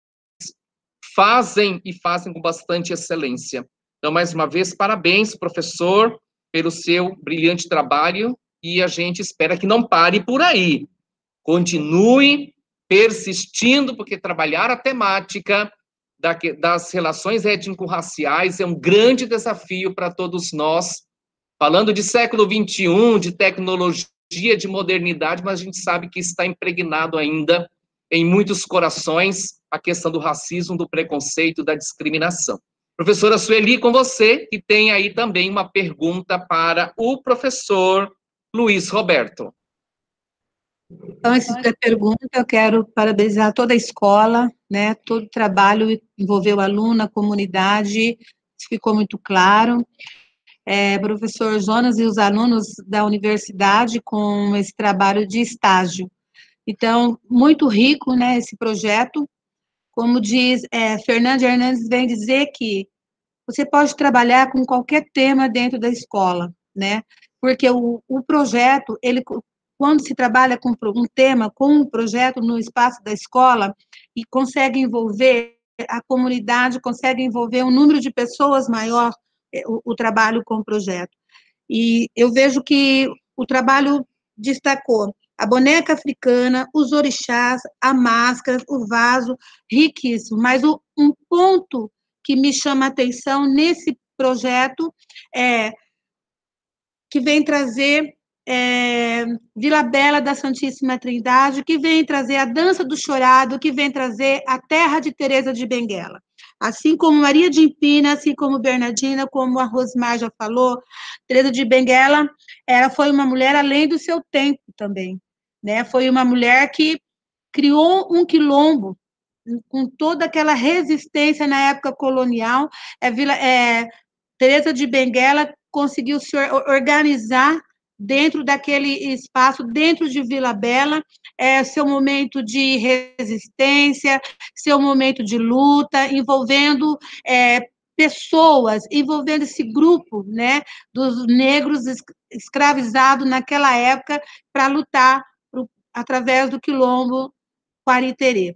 fazem e fazem com bastante excelência. Então, mais uma vez, parabéns, professor, pelo seu brilhante trabalho, e a gente espera que não pare por aí. Continue persistindo, porque trabalhar a temática das relações étnico-raciais é um grande desafio para todos nós. Falando de século vinte e um, de tecnologia, de modernidade, mas a gente sabe que está impregnado ainda em muitos corações a questão do racismo, do preconceito, da discriminação. Professora Sueli, com você, que tem aí também uma pergunta para o professor Luiz Roberto. Então, essa pergunta, eu quero parabenizar toda a escola, né, todo o trabalho envolveu o aluno, a comunidade, ficou muito claro. É, professor Jonas e os alunos da universidade com esse trabalho de estágio. Então, muito rico, né, esse projeto. Como diz, é, Fernanda Hernandes vem dizer que você pode trabalhar com qualquer tema dentro da escola, né, porque o, o projeto, ele, quando se trabalha com um tema, com um projeto no espaço da escola, e consegue envolver a comunidade, consegue envolver um número de pessoas maior, o, o trabalho com o projeto. E eu vejo que o trabalho destacou a boneca africana, os orixás, a máscara, o vaso, riquíssimo. Mas o, um ponto que me chama a atenção nesse projeto é que vem trazer é, Vila Bela da Santíssima Trindade, que vem trazer a dança do chorado, que vem trazer a terra de Teresa de Benguela. Assim como Maria de Empina, assim como Bernardina, como a Rosmar já falou, Teresa de Benguela, ela foi uma mulher além do seu tempo também, né? Foi uma mulher que criou um quilombo com toda aquela resistência na época colonial. É, Vila, é, Teresa de Benguela conseguiu se organizar dentro daquele espaço, dentro de Vila Bela, é, seu momento de resistência, seu momento de luta, envolvendo é, pessoas, envolvendo esse grupo, né, dos negros escravizados naquela época para lutar pro, através do quilombo Quariterê.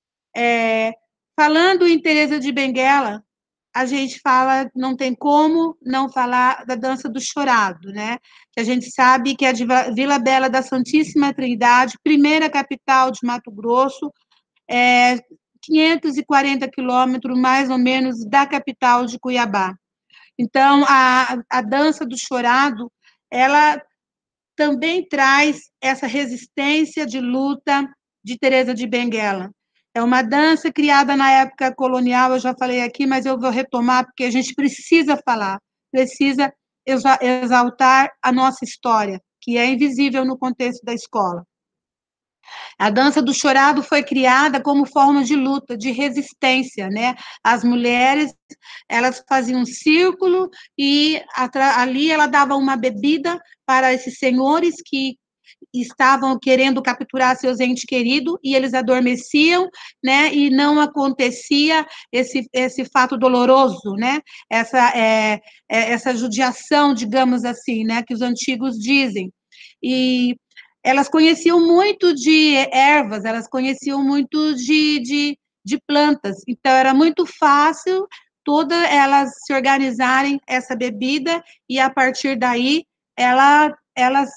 É, falando em Teresa de Benguela, a gente fala, não tem como não falar da dança do chorado, né? Que a gente sabe que é de Vila Bela da Santíssima Trindade, primeira capital de Mato Grosso, é quinhentos e quarenta quilômetros, mais ou menos, da capital de Cuiabá. Então, a, a dança do chorado, ela também traz essa resistência de luta de Teresa de Benguela. É uma dança criada na época colonial, eu já falei aqui, mas eu vou retomar, porque a gente precisa falar precisa exaltar a nossa história, que é invisível no contexto da escola. A dança do chorado foi criada como forma de luta, de resistência, né? As mulheres, elas faziam um círculo e ali ela dava uma bebida para esses senhores que estavam querendo capturar seus entes queridos e eles adormeciam, né? E não acontecia esse, esse fato doloroso, né? Essa, é, essa judiação, digamos assim, né? Que os antigos dizem. E elas conheciam muito de ervas, elas conheciam muito de, de, de plantas, então era muito fácil todas elas se organizarem essa bebida e a partir daí ela, elas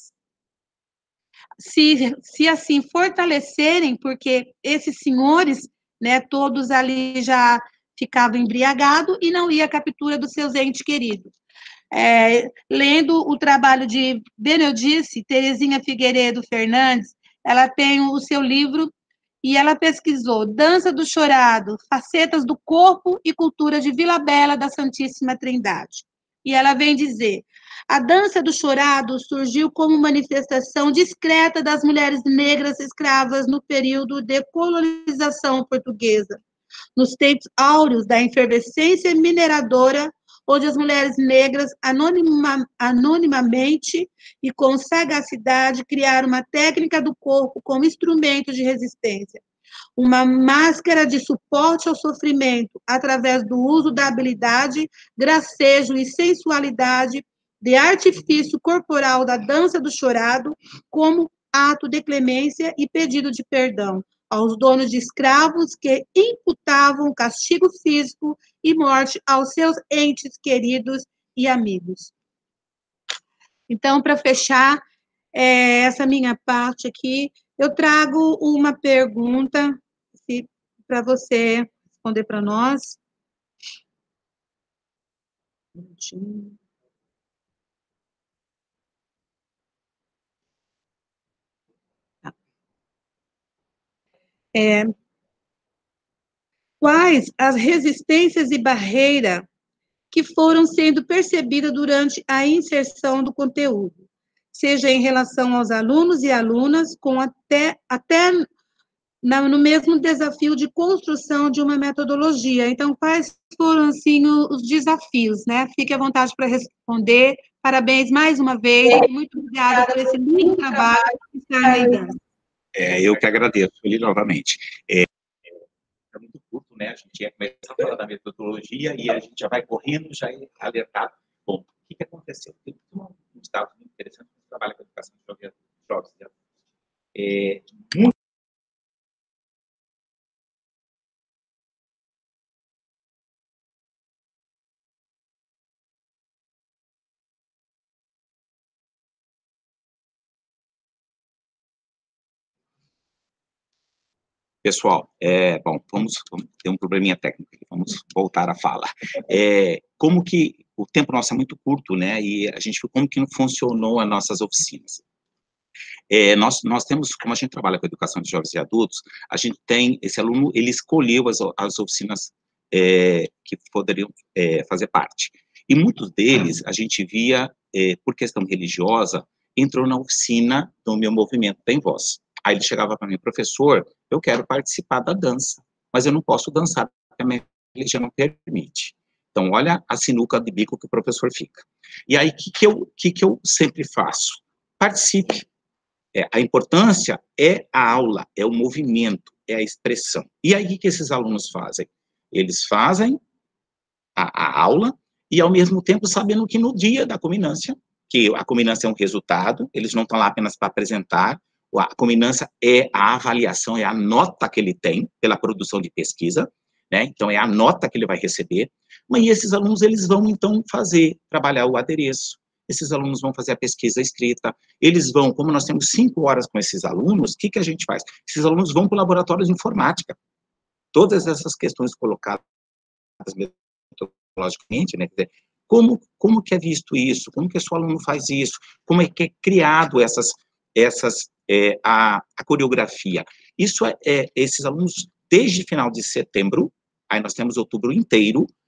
se, se assim fortalecerem, porque esses senhores, né, todos ali já ficavam embriagados e não ia à captura dos seus entes queridos. É, lendo o trabalho de Benedice Terezinha Figueiredo Fernandes, ela tem o seu livro e ela pesquisou Dança do Chorado, Facetas do Corpo e Cultura de Vila Bela da Santíssima Trindade. E ela vem dizer, a dança do chorado surgiu como manifestação discreta das mulheres negras escravas no período de colonização portuguesa, nos tempos áureos da efervescência mineradora, onde as mulheres negras, anonima, anonimamente e com sagacidade, criaram uma técnica do corpo como instrumento de resistência, uma máscara de suporte ao sofrimento, através do uso da habilidade, gracejo e sensualidade, de artifício corporal da dança do chorado, como ato de clemência e pedido de perdão aos donos de escravos que imputavam castigo físico e morte aos seus entes queridos e amigos. Então, para fechar é, essa minha parte aqui, eu trago uma pergunta para você responder para nós. Um minutinho. É, quais as resistências e barreiras que foram sendo percebidas durante a inserção do conteúdo, seja em relação aos alunos e alunas, com até, até na, no mesmo desafio de construção de uma metodologia. Então, quais foram, assim, os desafios, né? Fique à vontade para responder. Parabéns mais uma vez. Muito obrigada por esse lindo trabalho que está realizando. É, eu que agradeço, Eli, novamente. É, é muito curto, né? A gente ia começar a falar da metodologia e a gente já vai correndo, já é alertado. Bom, o que, que aconteceu? Tem um estado muito interessante que trabalha com a educação de jovens. É, muito Pessoal, é, bom, vamos, vamos ter um probleminha técnico, vamos voltar à fala. É, como que o tempo nosso é muito curto, né, e a gente viu como que não funcionou as nossas oficinas. É, nós, nós temos, como a gente trabalha com educação de jovens e adultos, a gente tem, esse aluno, ele escolheu as, as oficinas é, que poderiam é, fazer parte. E muitos deles, a gente via, é, por questão religiosa, entrou na oficina do meu movimento Tem Voz. Aí ele chegava para mim, professor, eu quero participar da dança, mas eu não posso dançar, porque a minha religião não permite. Então, olha a sinuca de bico que o professor fica. E aí, o que, que, eu, que, que eu sempre faço? Participe. É, a importância é a aula, é o movimento, é a expressão. E aí, o que esses alunos fazem? Eles fazem a, a aula e, ao mesmo tempo, sabendo que no dia da culminância, que a culminância é um resultado, eles não estão lá apenas para apresentar, a culminância é a avaliação, é a nota que ele tem pela produção de pesquisa, né? Então, é a nota que ele vai receber. Mas esses alunos, eles vão, então, fazer, trabalhar o adereço. Esses alunos vão fazer a pesquisa escrita. Eles vão, como nós temos cinco horas com esses alunos, o que, que a gente faz? Esses alunos vão para o laboratório de informática. Todas essas questões colocadas metodologicamente, né? Quer dizer, como, como que é visto isso? Como que o aluno faz isso? Como é que é criado essas... essas É, a, a coreografia. Isso é, é, esses alunos, desde final de setembro, aí nós temos outubro inteiro,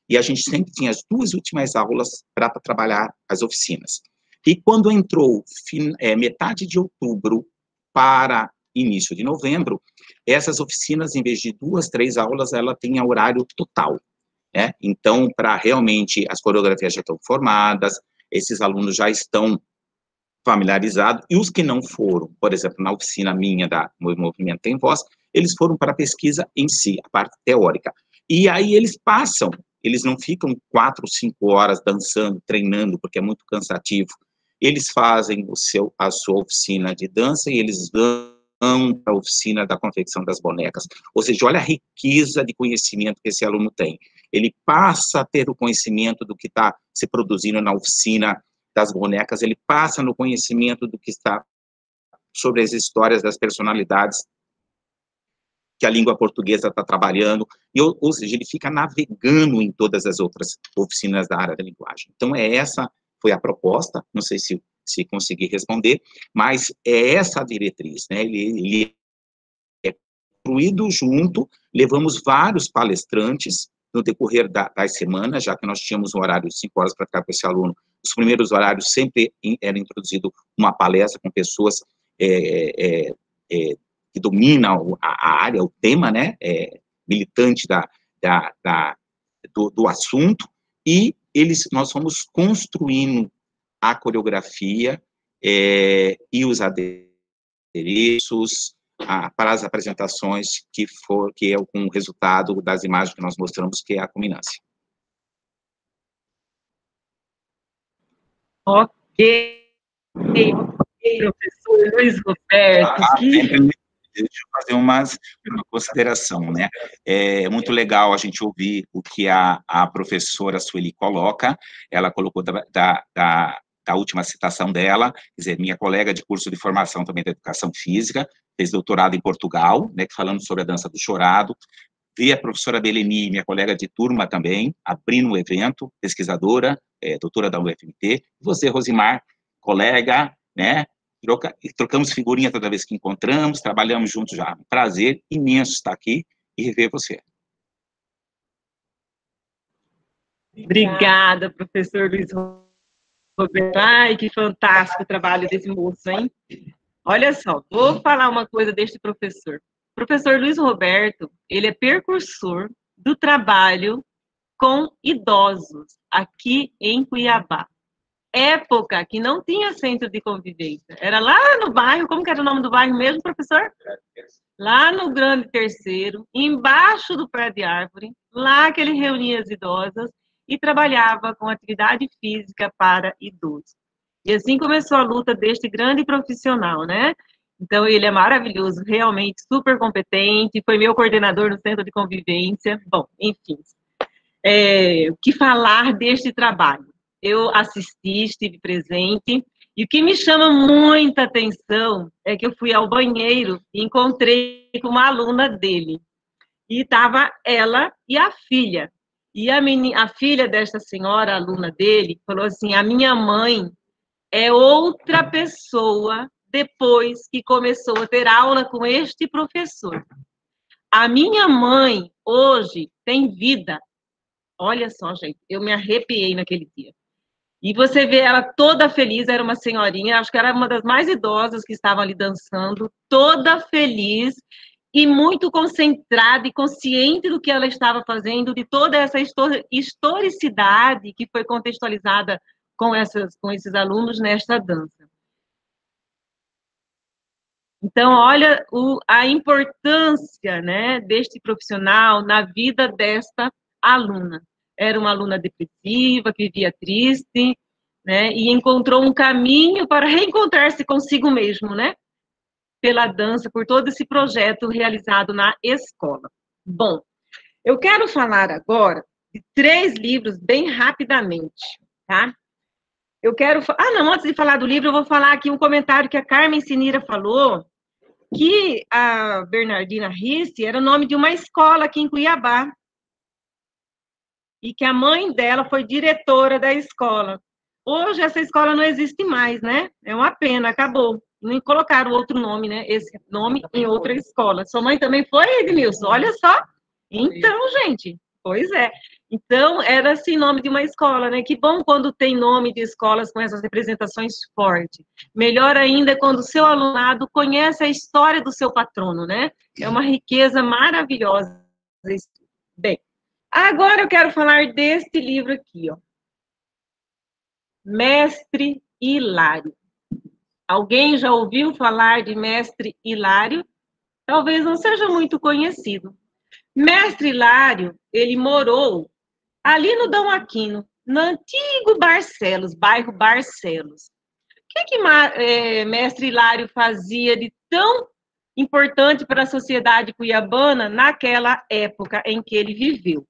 e a gente sempre tinha as duas últimas aulas para trabalhar as oficinas. E quando entrou fin, é, metade de outubro para início de novembro, essas oficinas, em vez de duas, três aulas, ela tem horário total. Né? Então, para realmente, as coreografias já estão formadas, esses alunos já estão familiarizados, e os que não foram, por exemplo, na oficina minha da Movimento Tem Voz, eles foram para a pesquisa em si, a parte teórica. E aí eles passam, eles não ficam quatro, cinco horas dançando, treinando, porque é muito cansativo. Eles fazem o seu, a sua oficina de dança e eles vão para a oficina da confecção das bonecas. Ou seja, olha a riqueza de conhecimento que esse aluno tem. Ele passa a ter o conhecimento do que está se produzindo na oficina das bonecas, ele passa no conhecimento do que está sobre as histórias das personalidades que a língua portuguesa está trabalhando, e, ou, ou seja, ele fica navegando em todas as outras oficinas da área da linguagem. Então, é essa foi a proposta, não sei se, se consegui responder, mas é essa a diretriz, né? Ele, ele é construído junto, levamos vários palestrantes no decorrer da, das semanas, já que nós tínhamos um horário de cinco horas para ficar com esse aluno. Os primeiros horários sempre era introduzido uma palestra com pessoas é, é, é, que dominam a, a área, o tema, né, é, militante da, da, da, do, do assunto, e eles, nós fomos construindo a coreografia é, e os adereços a, para as apresentações que, for, que é com o resultado das imagens que nós mostramos, que é a culminância. Ok, professor Luiz Roberto. Ah, que... sempre, deixa eu fazer umas, uma consideração, né? É muito legal a gente ouvir o que a, a professora Sueli coloca, ela colocou da, da, da, da última citação dela, quer dizer, minha colega de curso de formação também da educação física, fez doutorado em Portugal, né, falando sobre a dança do chorado. Vi a professora Beleni, minha colega de turma também, abrindo o evento, pesquisadora, é, doutora da U F M T. Você, Rosimar, colega, né? Troca, trocamos figurinha toda vez que encontramos, trabalhamos juntos já. Prazer imenso estar aqui e rever você. Obrigada, professor Luiz Roberto. Ai, que fantástico o trabalho desse moço, hein? Olha só, vou falar uma coisa deste professor. O professor Luiz Roberto, ele é precursor do trabalho com idosos aqui em Cuiabá. Época que não tinha centro de convivência. Era lá no bairro, como que era o nome do bairro mesmo, professor? Lá no Grande Terceiro, embaixo do pé de árvore, lá que ele reunia as idosas e trabalhava com atividade física para idosos. E assim começou a luta deste grande profissional, né? Então, ele é maravilhoso, realmente super competente, foi meu coordenador no Centro de Convivência. Bom, enfim, é, o que falar deste trabalho? Eu assisti, estive presente, e o que me chama muita atenção é que eu fui ao banheiro e encontrei com uma aluna dele. E estava ela e a filha. E a, menina, a filha desta senhora, a aluna dele, falou assim, a minha mãe é outra pessoa depois que começou a ter aula com este professor. A minha mãe, hoje, tem vida. Olha só, gente, eu me arrepiei naquele dia. E você vê ela toda feliz, era uma senhorinha, acho que era uma das mais idosas que estavam ali dançando, toda feliz e muito concentrada e consciente do que ela estava fazendo, de toda essa historicidade que foi contextualizada com, essas, com esses alunos nesta dança. Então, olha o, a importância, né, deste profissional na vida desta aluna. Era uma aluna depressiva, que vivia triste, né, e encontrou um caminho para reencontrar-se consigo mesmo, né, pela dança, por todo esse projeto realizado na escola. Bom, eu quero falar agora de três livros bem rapidamente, tá? Eu quero... Ah, não, antes de falar do livro, eu vou falar aqui um comentário que a Carmen Sinira falou, que a Bernardina Risse era o nome de uma escola aqui em Cuiabá, e que a mãe dela foi diretora da escola. Hoje essa escola não existe mais, né? É uma pena, acabou. Não colocaram outro nome, né? Esse nome em outra escola. Sua mãe também foi, Edmilson? Olha só. Então, gente, pois é. Então, era assim, nome de uma escola, né? Que bom quando tem nome de escolas com essas representações fortes. Melhor ainda é quando o seu alunado conhece a história do seu patrono, né? É uma riqueza maravilhosa. Bem, agora eu quero falar deste livro aqui, ó. Mestre Hilário. Alguém já ouviu falar de Mestre Hilário? Talvez não seja muito conhecido. Mestre Hilário, ele morou ali no Dom Aquino, no antigo Barcelos, bairro Barcelos. O que, que é, Mestre Hilário fazia de tão importante para a sociedade cuiabana naquela época em que ele viveu?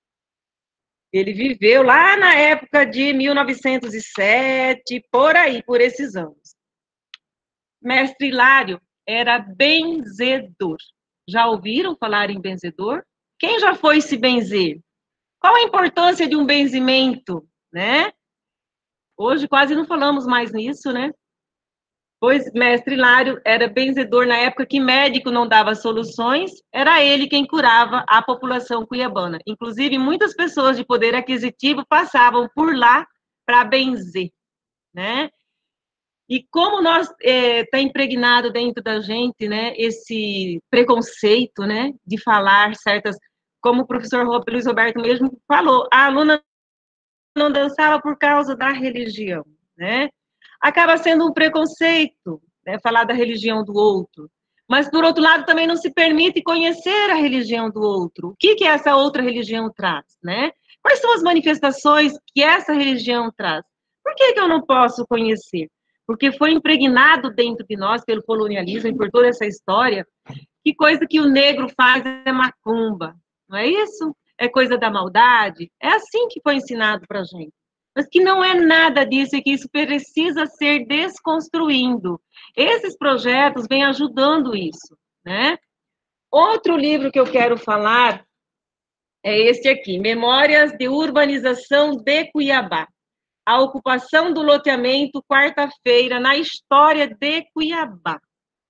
Ele viveu lá na época de mil novecentos e sete, por aí, por esses anos. Mestre Hilário era benzedor. Já ouviram falar em benzedor? Quem já foi se benzer? Qual a importância de um benzimento, né? Hoje quase não falamos mais nisso, né? Pois Mestre Hilário era benzedor na época que médico não dava soluções, era ele quem curava a população cuiabana. Inclusive, muitas pessoas de poder aquisitivo passavam por lá para benzer, né? E como nós está é, impregnado dentro da gente, né, esse preconceito, né, de falar certas, como o professor Luiz Roberto mesmo falou, a aluna não dançava por causa da religião, né? Acaba sendo um preconceito, né, falar da religião do outro. Mas, por outro lado, também não se permite conhecer a religião do outro. O que, que essa outra religião traz, né? Quais são as manifestações que essa religião traz? Por que, que eu não posso conhecer? Porque foi impregnado dentro de nós pelo colonialismo e por toda essa história, que coisa que o negro faz é macumba, não é isso? É coisa da maldade? É assim que foi ensinado para a gente. Mas que não é nada disso e que isso precisa ser desconstruindo. Esses projetos vêm ajudando isso, né? Outro livro que eu quero falar é este aqui, Memórias de Urbanização de Cuiabá. A ocupação do loteamento, quarta-feira, na história de Cuiabá.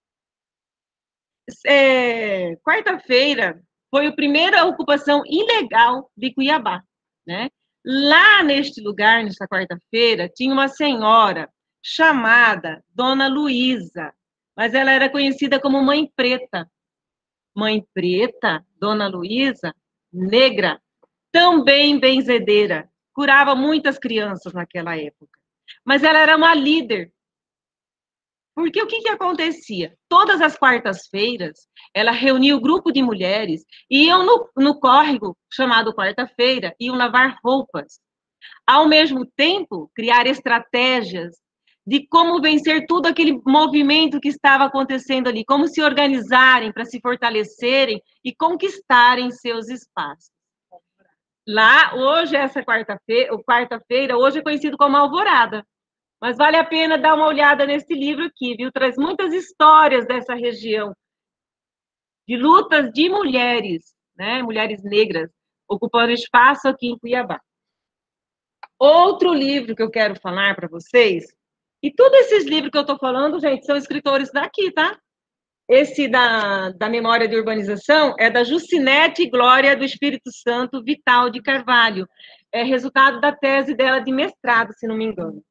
É, quarta-feira foi a primeira ocupação ilegal de Cuiabá, né? Lá neste lugar, nesta quarta-feira, tinha uma senhora chamada Dona Luísa, mas ela era conhecida como Mãe Preta. Mãe Preta, Dona Luísa, negra, também benzedeira, curava muitas crianças naquela época. Mas ela era uma líder. Porque o que, que acontecia? Todas as quartas-feiras, ela reunia o grupo de mulheres e iam no, no córrego, chamado quarta-feira, iam lavar roupas. Ao mesmo tempo, criar estratégias de como vencer todo aquele movimento que estava acontecendo ali, como se organizarem para se fortalecerem e conquistarem seus espaços. Lá, hoje, essa quarta-feira, quarta-feira, hoje é conhecido como Alvorada. Mas vale a pena dar uma olhada nesse livro aqui, viu? Traz muitas histórias dessa região, de lutas de mulheres, né? Mulheres negras, ocupando espaço aqui em Cuiabá. Outro livro que eu quero falar para vocês, e todos esses livros que eu estou falando, gente, são escritores daqui, tá? Esse da, da Memória de Urbanização é da Jucinete Glória do Espírito Santo Vital de Carvalho. É resultado da tese dela de mestrado, se não me engano.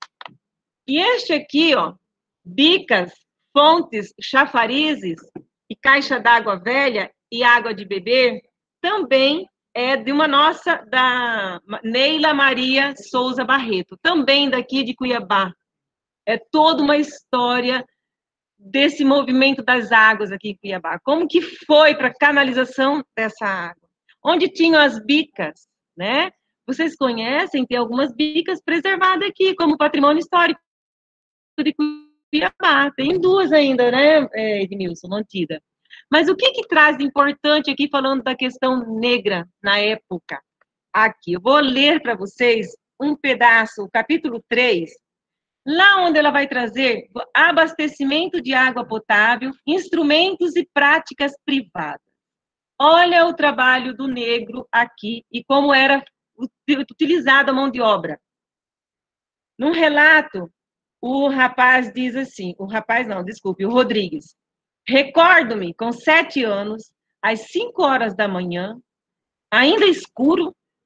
E este aqui, ó, Bicas, Fontes, Chafarizes e Caixa d'Água Velha e Água de Beber, também é de uma nossa, da Neila Maria Souza Barreto, também daqui de Cuiabá. É toda uma história desse movimento das águas aqui em Cuiabá. Como que foi para a canalização dessa água? Onde tinham as bicas, né? Vocês conhecem, tem algumas bicas preservadas aqui, como patrimônio histórico de Cuiabá. Tem duas ainda, né, Edmilson, mantida. Mas o que que traz de importante aqui, falando da questão negra na época? Aqui, eu vou ler para vocês um pedaço, o capítulo três, lá onde ela vai trazer abastecimento de água potável, instrumentos e práticas privadas. Olha o trabalho do negro aqui e como era utilizada a mão de obra. Num relato, o rapaz diz assim, o rapaz não, desculpe, o Rodrigues. Recordo-me, com sete anos, às cinco horas da manhã, ainda escuro,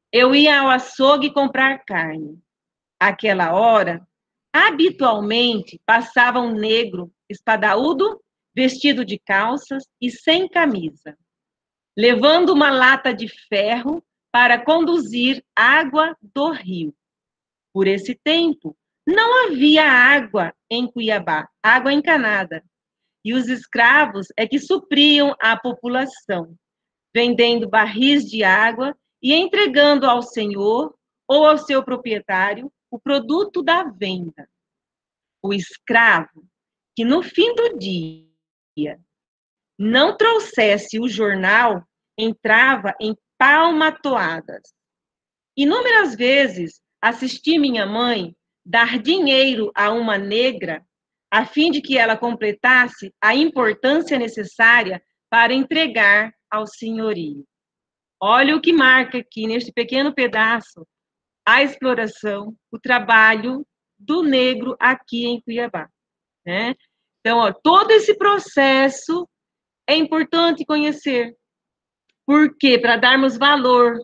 Eu ia ao açougue comprar carne. Àquela hora, habitualmente, passava um negro espadaúdo, vestido de calças e sem camisa, levando uma lata de ferro para conduzir água do rio. Por esse tempo, não havia água em Cuiabá, água encanada, e os escravos é que supriam a população, vendendo barris de água e entregando ao senhor ou ao seu proprietário o produto da venda. O escravo, que no fim do dia não trouxesse o jornal, entrava em palmatoadas. Inúmeras vezes assisti minha mãe dar dinheiro a uma negra a fim de que ela completasse a importância necessária para entregar ao senhorio. Olha o que marca aqui neste pequeno pedaço a exploração, o trabalho do negro aqui em Cuiabá, né? Então, ó, todo esse processo é importante conhecer. Por quê? Para darmos valor,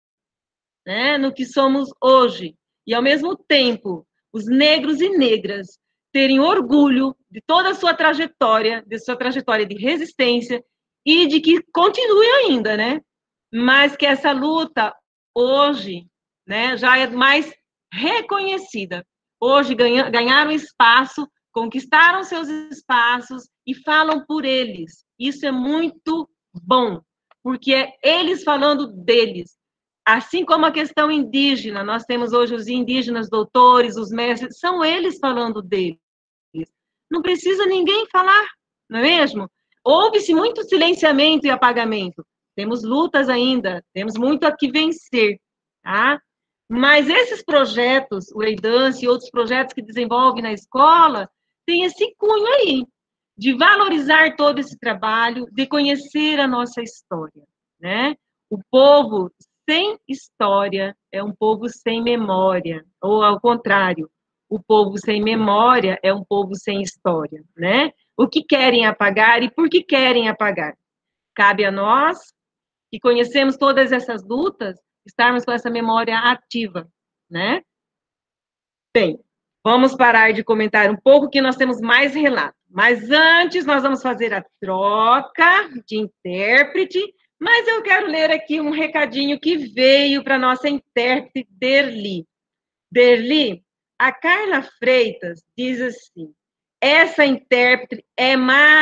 né, no que somos hoje. E, ao mesmo tempo, os negros e negras terem orgulho de toda a sua trajetória, de sua trajetória de resistência e de que continue ainda, né? Mas que essa luta hoje, né, já é mais reconhecida. Hoje ganha, ganharam espaço, conquistaram seus espaços e falam por eles. Isso é muito bom, porque é eles falando deles. Assim como a questão indígena, nós temos hoje os indígenas doutores, os mestres, são eles falando deles. Não precisa ninguém falar, não é mesmo? Houve-se muito silenciamento e apagamento. Temos lutas ainda, temos muito a que vencer, tá? Mas esses projetos, o EIDANCE e outros projetos que desenvolve na escola, têm esse cunho aí, de valorizar todo esse trabalho, de conhecer a nossa história, né? O povo sem história é um povo sem memória, ou ao contrário, o povo sem memória é um povo sem história, né? O que querem apagar e por que querem apagar? Cabe a nós, que conhecemos todas essas lutas, estarmos com essa memória ativa, né? Bem, vamos parar de comentar um pouco, que nós temos mais relatos. Mas antes, nós vamos fazer a troca de intérprete, mas eu quero ler aqui um recadinho que veio para a nossa intérprete, Derli. Derli, a Carla Freitas diz assim: essa intérprete é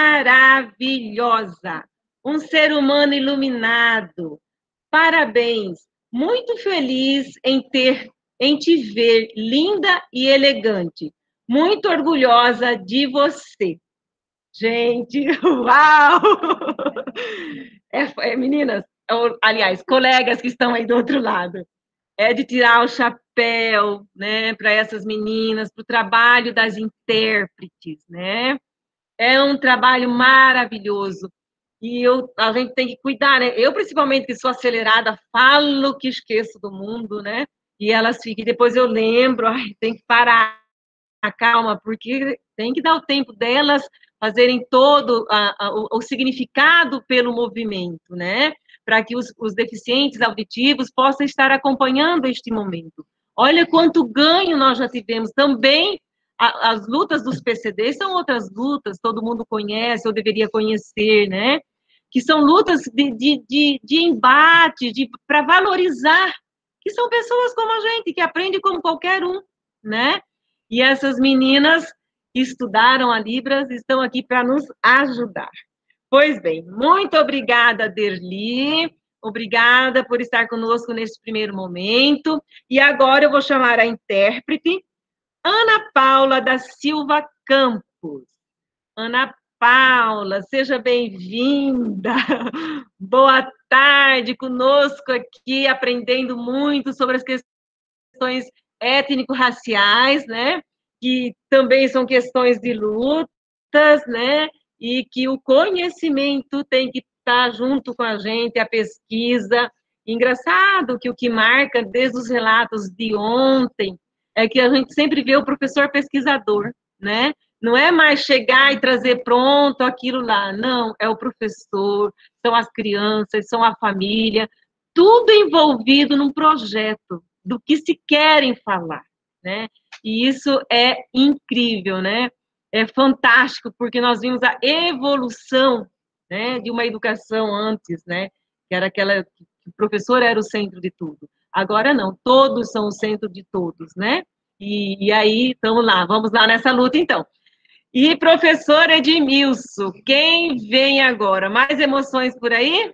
maravilhosa, um ser humano iluminado. Parabéns, muito feliz em ter, em te ver linda e elegante. Muito orgulhosa de você. Gente, uau! É, é, meninas, aliás, colegas que estão aí do outro lado, é de tirar o chapéu, né, para essas meninas, para o trabalho das intérpretes, né? É um trabalho maravilhoso. E eu, a gente tem que cuidar, né? Eu, principalmente, que sou acelerada, falo que esqueço do mundo, né? E elas ficam, e depois eu lembro, ai, tem que parar, calma, porque tem que dar o tempo delas fazerem todo a, a, o, o significado pelo movimento, né? Para que os, os deficientes auditivos possam estar acompanhando este momento. Olha quanto ganho nós já tivemos. Também a, as lutas dos P C Ds são outras lutas, todo mundo conhece, ou deveria conhecer, né? Que são lutas de, de, de, de embate, de, para valorizar, que são pessoas como a gente, que aprendem como qualquer um, né? E essas meninas que estudaram a Libras estão aqui para nos ajudar. Pois bem, muito obrigada, Derli, obrigada por estar conosco nesse primeiro momento. E agora eu vou chamar a intérprete, Ana Paula da Silva Campos. Ana Paula, seja bem-vinda. Boa tarde conosco aqui, aprendendo muito sobre as questões étnico-raciais, né? Que também são questões de lutas, né? E que o conhecimento tem que estar junto com a gente, a pesquisa. Engraçado que o que marca desde os relatos de ontem é que a gente sempre vê o professor pesquisador, né? Não é mais chegar e trazer pronto aquilo lá, não, é o professor, são as crianças, são a família, tudo envolvido num projeto, do que se querem falar, né? E isso é incrível, né? É fantástico, porque nós vimos a evolução, né, de uma educação antes, né? Que era aquela que o professor era o centro de tudo. Agora não, todos são o centro de todos, né? E, e aí, estamos lá, vamos lá nessa luta, então. E professor Edmilson, quem vem agora? Mais emoções por aí?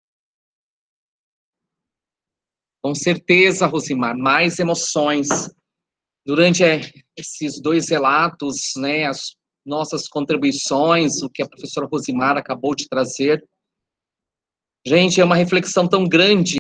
Com certeza, Rosimar, mais emoções. Durante esses dois relatos, né, as nossas contribuições, o que a professora Rosimar acabou de trazer, gente, é uma reflexão tão grande